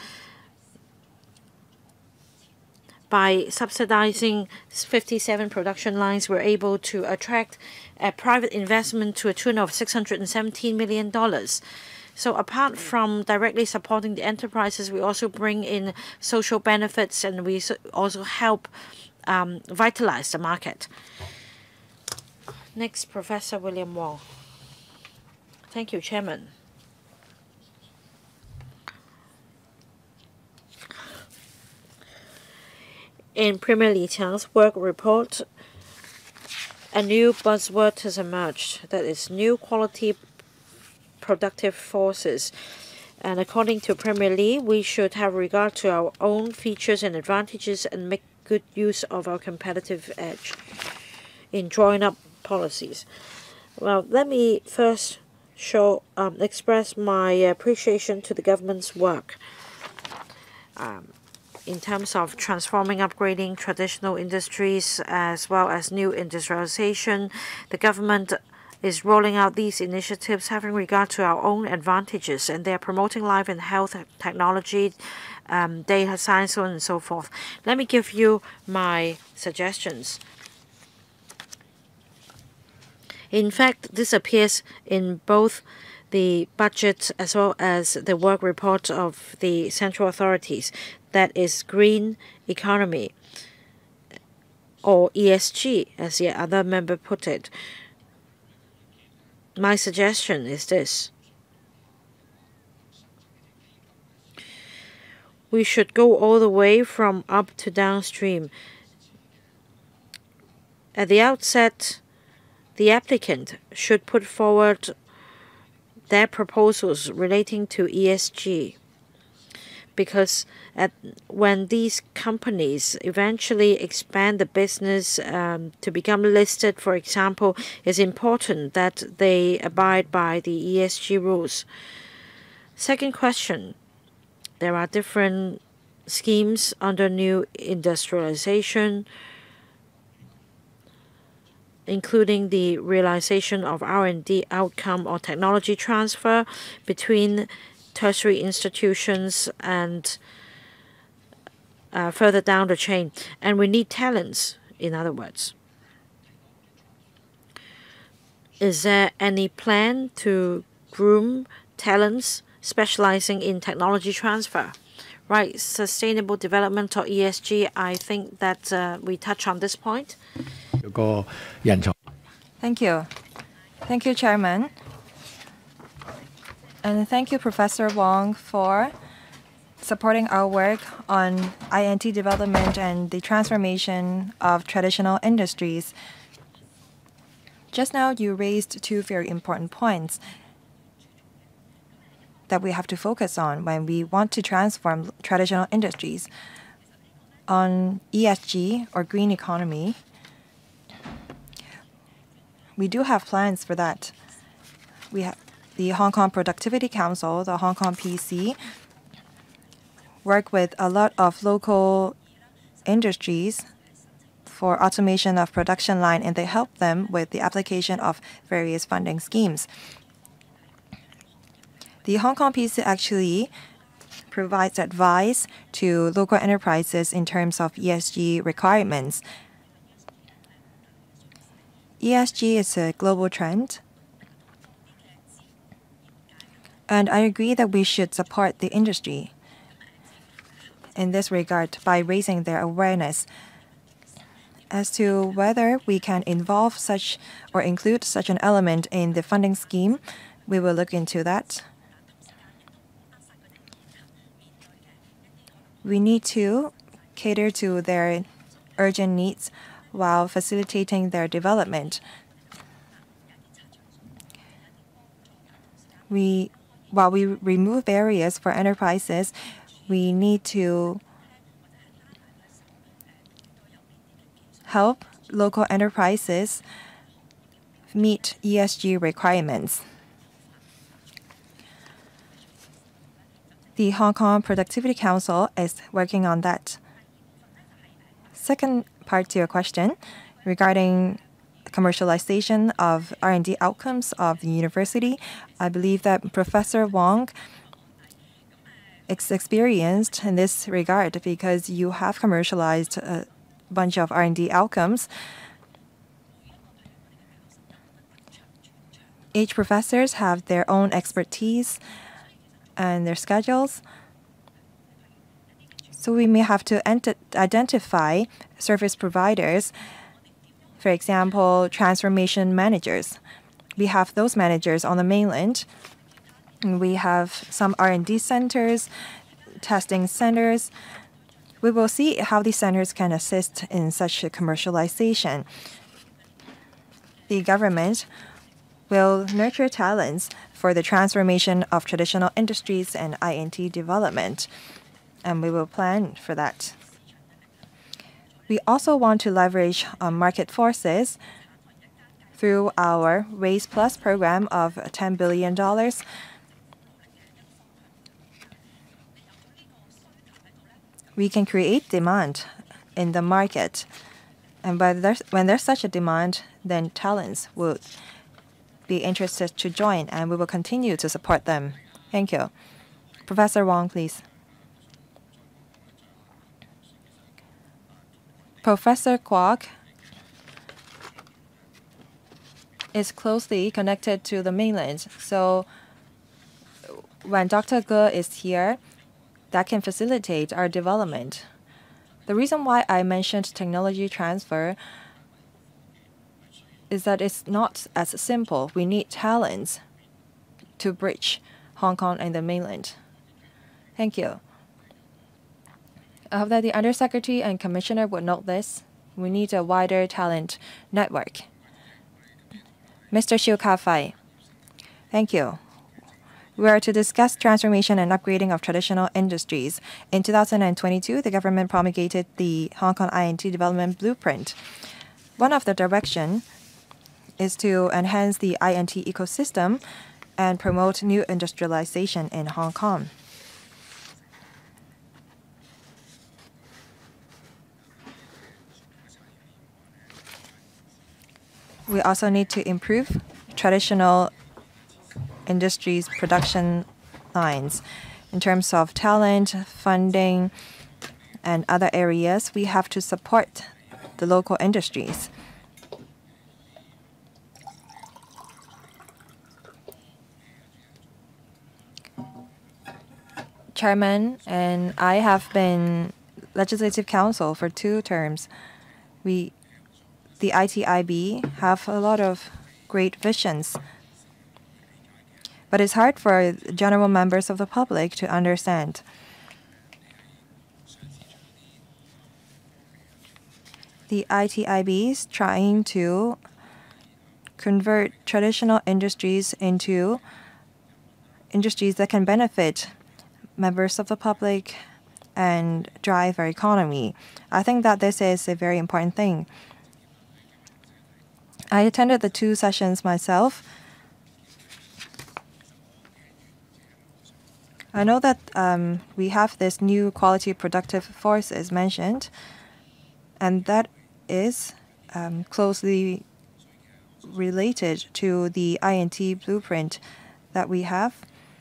by subsidizing fifty-seven production lines, we're able to attract a private investment to a tune of six hundred seventeen million dollars. So apart from directly supporting the enterprises, we also bring in social benefits, and we also help um, vitalize the market. Next, Professor William Wong. Thank you, Chairman. In Premier Li Qiang's work report, a new buzzword has emerged, that is new quality productive forces. And according to Premier Li, we should have regard to our own features and advantages and make good use of our competitive edge in drawing up policies. Well, let me first show um, express my appreciation to the government's work um, in terms of transforming, upgrading traditional industries as well as new industrialization. The government is rolling out these initiatives having regard to our own advantages, and they are promoting life and health technology, um, data science, so on and so forth. Let me give you my suggestions. In fact, this appears in both the budget as well as the work report of the central authorities, that is green economy, or E S G, as the other member put it. My suggestion is this. We should go all the way from up to downstream. At the outset, the applicant should put forward their proposals relating to E S G, because at, when these companies eventually expand the business um, to become listed, for example, it's important that they abide by the E S G rules. Second question, there are different schemes under new industrialization, including the realization of R and D outcome or technology transfer between tertiary institutions and uh, further down the chain. And we need talents, in other words. Is there any plan to groom talents specializing in technology transfer? Right, sustainable development or E S G, I think that uh, we touch on this point. Thank you. Thank you, Chairman. And thank you, Professor Wong, for supporting our work on I N T development and the transformation of traditional industries. Just now, you raised two very important points that we have to focus on when we want to transform traditional industries. On E S G, or green economy, we do have plans for that. We have the Hong Kong Productivity Council, the Hong Kong P C, work with a lot of local industries for automation of production line, and they help them with the application of various funding schemes. The Hong Kong P C actually provides advice to local enterprises in terms of E S G requirements. E S G is a global trend, and I agree that we should support the industry in this regard by raising their awareness. As to whether we can involve such or include such an element in the funding scheme, we will look into that. We need to cater to their urgent needs while facilitating their development. We, while we remove barriers for enterprises, we need to help local enterprises meet E S G requirements. The Hong Kong Productivity Council is working on that. Second part to your question regarding commercialization of R and D outcomes of the university, I believe that Professor Wong is experienced in this regard because you have commercialized a bunch of R and D outcomes. Each professors have their own expertise and their schedules. So we may have to identify service providers, for example, transformation managers. We have those managers on the mainland. And we have some R and D centers, testing centers. We will see how these centers can assist in such a commercialization. The government will nurture talents for the transformation of traditional industries and I N T development, and we will plan for that. We also want to leverage on market forces through our Raise Plus program of ten billion dollars. We can create demand in the market, and when there's, when there's such a demand, then talents will be interested to join, and we will continue to support them. Thank you. Professor Wong, please. Professor Kwok is closely connected to the mainland, so when Doctor Ge is here, that can facilitate our development. The reason why I mentioned technology transfer is that it's not as simple. We need talents to bridge Hong Kong and the mainland. Thank you. I hope that the Undersecretary and Commissioner would note this. We need a wider talent network. Mister Xiu Ka-fai. Thank you. We are to discuss transformation and upgrading of traditional industries. In two thousand twenty-two, the government promulgated the Hong Kong I N T Development Blueprint. One of the directions is to enhance the I N T ecosystem and promote new industrialization in Hong Kong. We also need to improve traditional industries' production lines. In terms of talent, funding, and other areas, we have to support the local industries. Chairman and I have been Legislative Council for two terms. We, the I T I B, have a lot of great visions. But it's hard for general members of the public to understand. The I T I B is trying to convert traditional industries into industries that can benefit members of the public and drive our economy. I think that this is a very important thing. I attended the two sessions myself. I know that um, we have this new quality productive forces mentioned, and that is um, closely related to the I N T blueprint that we have.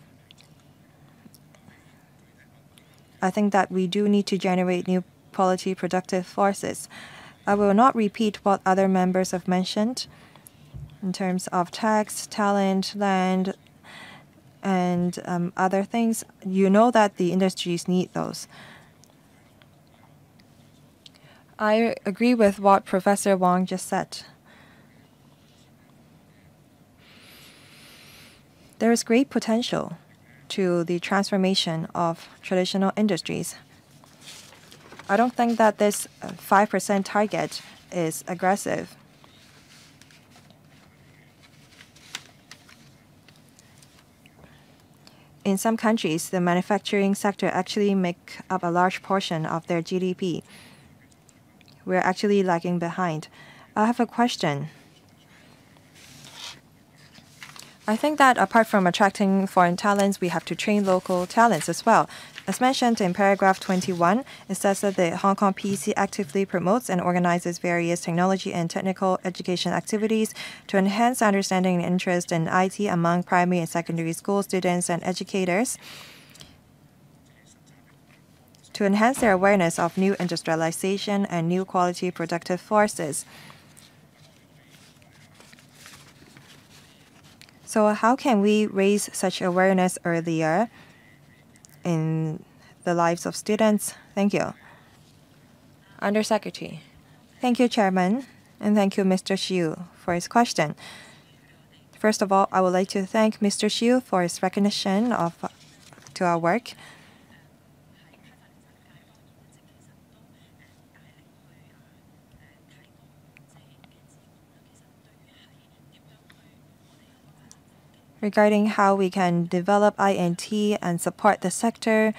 I think that we do need to generate new quality productive forces. I will not repeat what other members have mentioned in terms of tax, talent, land, and um, other things. You know that the industries need those. I agree with what Professor Wong just said. There is great potential to the transformation of traditional industries. I don't think that this five percent target is aggressive. In some countries, the manufacturing sector actually make up a large portion of their G D P. We're actually lagging behind. I have a question. I think that apart from attracting foreign talents, we have to train local talents as well. As mentioned in paragraph twenty-one, it says that the Hong Kong P C actively promotes and organizes various technology and technical education activities to enhance understanding and interest in I T among primary and secondary school students and educators, to enhance their awareness of new industrialization and new quality productive forces. So how can we raise such awareness earlier in the lives of students? Thank you. Undersecretary. Thank you, Chairman, and thank you, Mister Xu, for his question. First of all, I would like to thank Mister Xu for his recognition of to our work. Regarding how we can develop I N T and support the sector,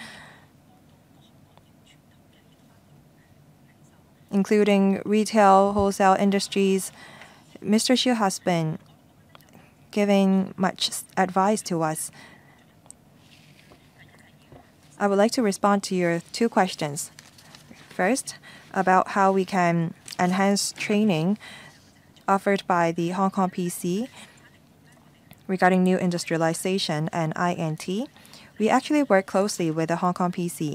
including retail, wholesale industries, Mister Xu has been giving much advice to us. I would like to respond to your two questions. First, about how we can enhance training offered by the Hong Kong P C regarding new industrialization and I N T. We actually work closely with the Hong Kong P C.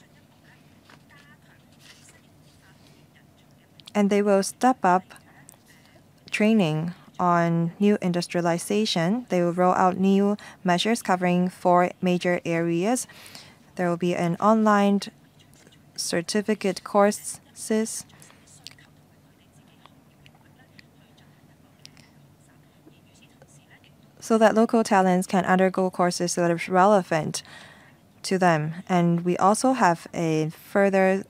And they will step up training on new industrialization. They will roll out new measures covering four major areas. There will be an online certificate courses, so that local talents can undergo courses that are relevant to them. And we also have a further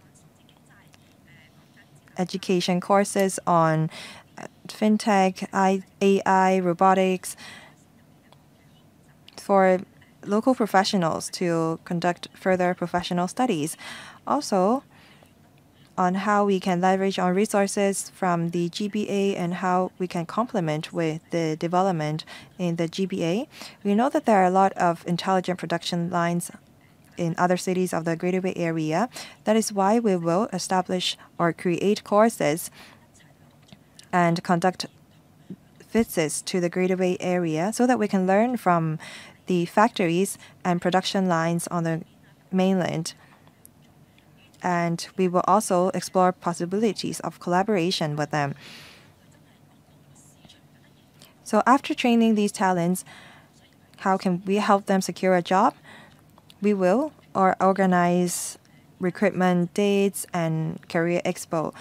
education courses on fintech, A I, robotics, for local professionals to conduct further professional studies. Also, on how we can leverage on resources from the G B A and how we can complement with the development in the G B A. We know that there are a lot of intelligent production lines in other cities of the Greater Bay Area. That is why we will establish or create courses and conduct visits to the Greater Bay Area so that we can learn from the factories and production lines on the mainland. And we will also explore possibilities of collaboration with them. So after training these talents, how can we help them secure a job? We will or organize recruitment dates and career expo.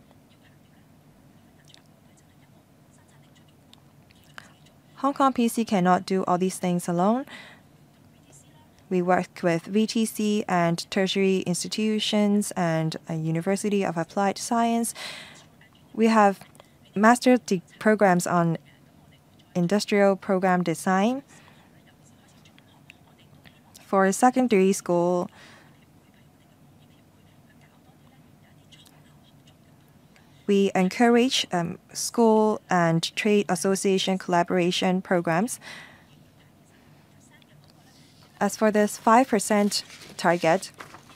Hong Kong P C cannot do all these things alone. We work with V T C and tertiary institutions and a University of Applied Science. We have master programs on industrial program design. For secondary school, we encourage um, school and trade association collaboration programs. As for this five percent target,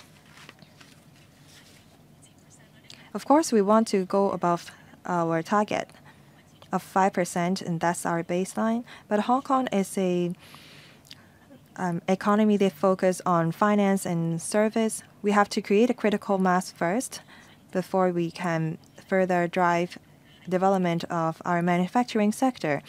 of course, we want to go above our target of five percent, and that's our baseline. But Hong Kong is a um, economy that focuses on finance and service. We have to create a critical mass first before we can further drive development of our manufacturing sector.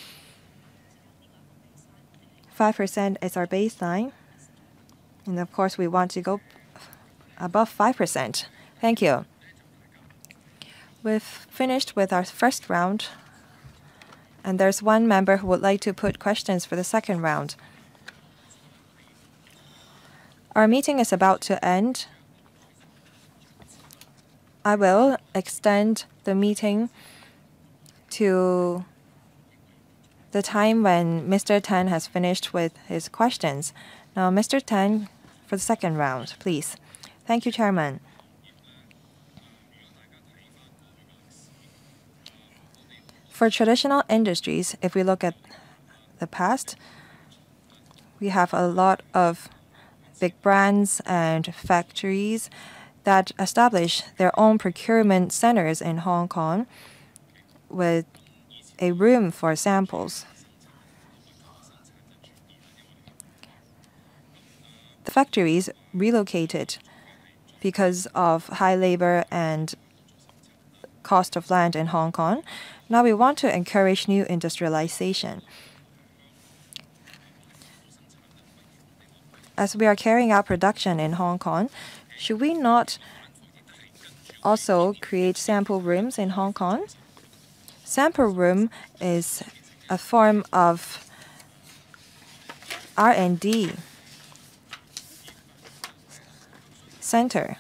five percent is our baseline. And of course, we want to go above five percent. Thank you. We've finished with our first round. And there's one member who would like to put questions for the second round. Our meeting is about to end. I will extend the meeting to the time when Mister Tan has finished with his questions. Now, Mister Tan, for the second round, please. Thank you, Chairman. For traditional industries, if we look at the past, we have a lot of big brands and factories that establish their own procurement centers in Hong Kong with a room for samples. The factories relocated because of high labor and cost of land in Hong Kong. Now we want to encourage new industrialization. As we are carrying out production in Hong Kong, should we not also create sample rooms in Hong Kong? Sample room is a form of R and D center.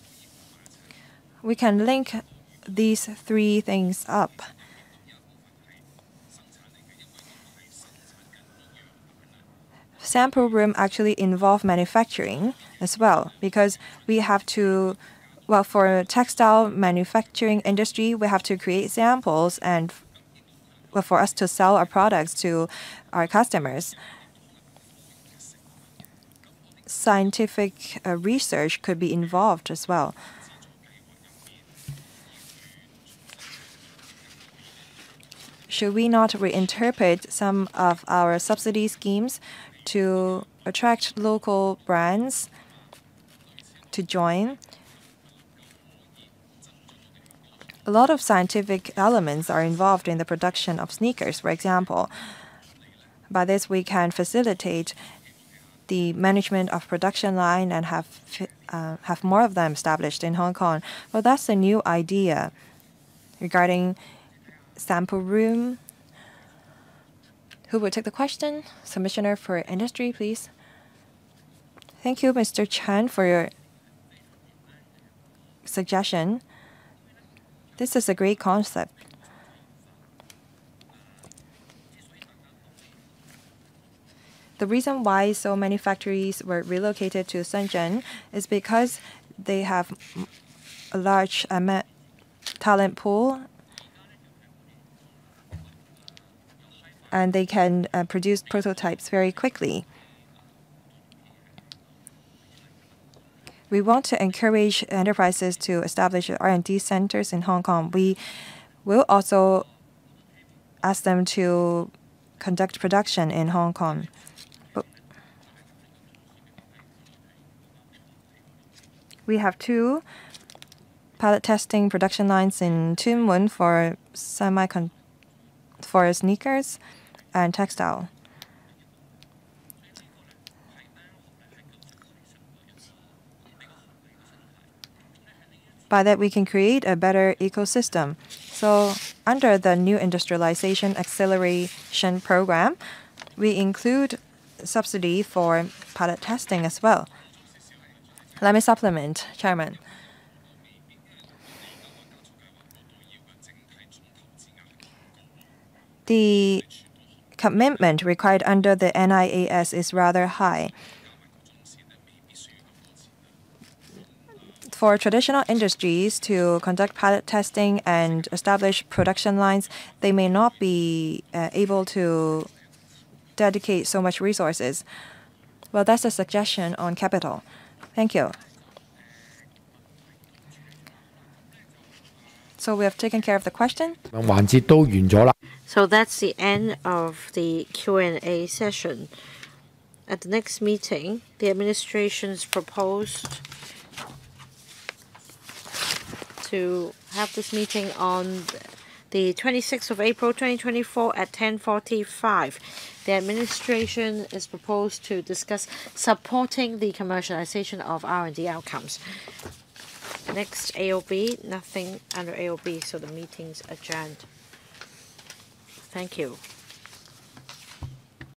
We can link these three things up. Sample room actually involve manufacturing as well, because we have to, well, for textile manufacturing industry, we have to create samples and well, for us to sell our products to our customers. Scientific uh, research could be involved as well. Should we not reinterpret some of our subsidy schemes to attract local brands to join? A lot of scientific elements are involved in the production of sneakers, for example. By this, we can facilitate the management of production line and have uh, have more of them established in Hong Kong. Well, that's a new idea regarding sample room. Who will take the question? Commissioner for Industry, please. Thank you, Mister Chan, for your suggestion. This is a great concept. The reason why so many factories were relocated to Shenzhen is because they have a large uh, talent pool and they can uh, produce prototypes very quickly. We want to encourage enterprises to establish R and D centers in Hong Kong. We will also ask them to conduct production in Hong Kong. But we have two pilot testing production lines in Tuen Mun for semicon for sneakers and textile. By that, we can create a better ecosystem. So under the new industrialization acceleration program, we include subsidy for pilot testing as well. Let me supplement, Chairman. The commitment required under the N I A S is rather high. For traditional industries to conduct pilot testing and establish production lines, they may not be uh, able to dedicate so much resources. Well, that's a suggestion on capital. Thank you. So we have taken care of the question. So that's the end of the Q and A session. At the next meeting, the administration's proposed to have this meeting on the twenty-sixth of April twenty twenty-four at ten forty-five. The administration is proposed to discuss supporting the commercialization of R and D outcomes. Next, A O B, nothing under A O B, so the meeting's adjourned. Thank you.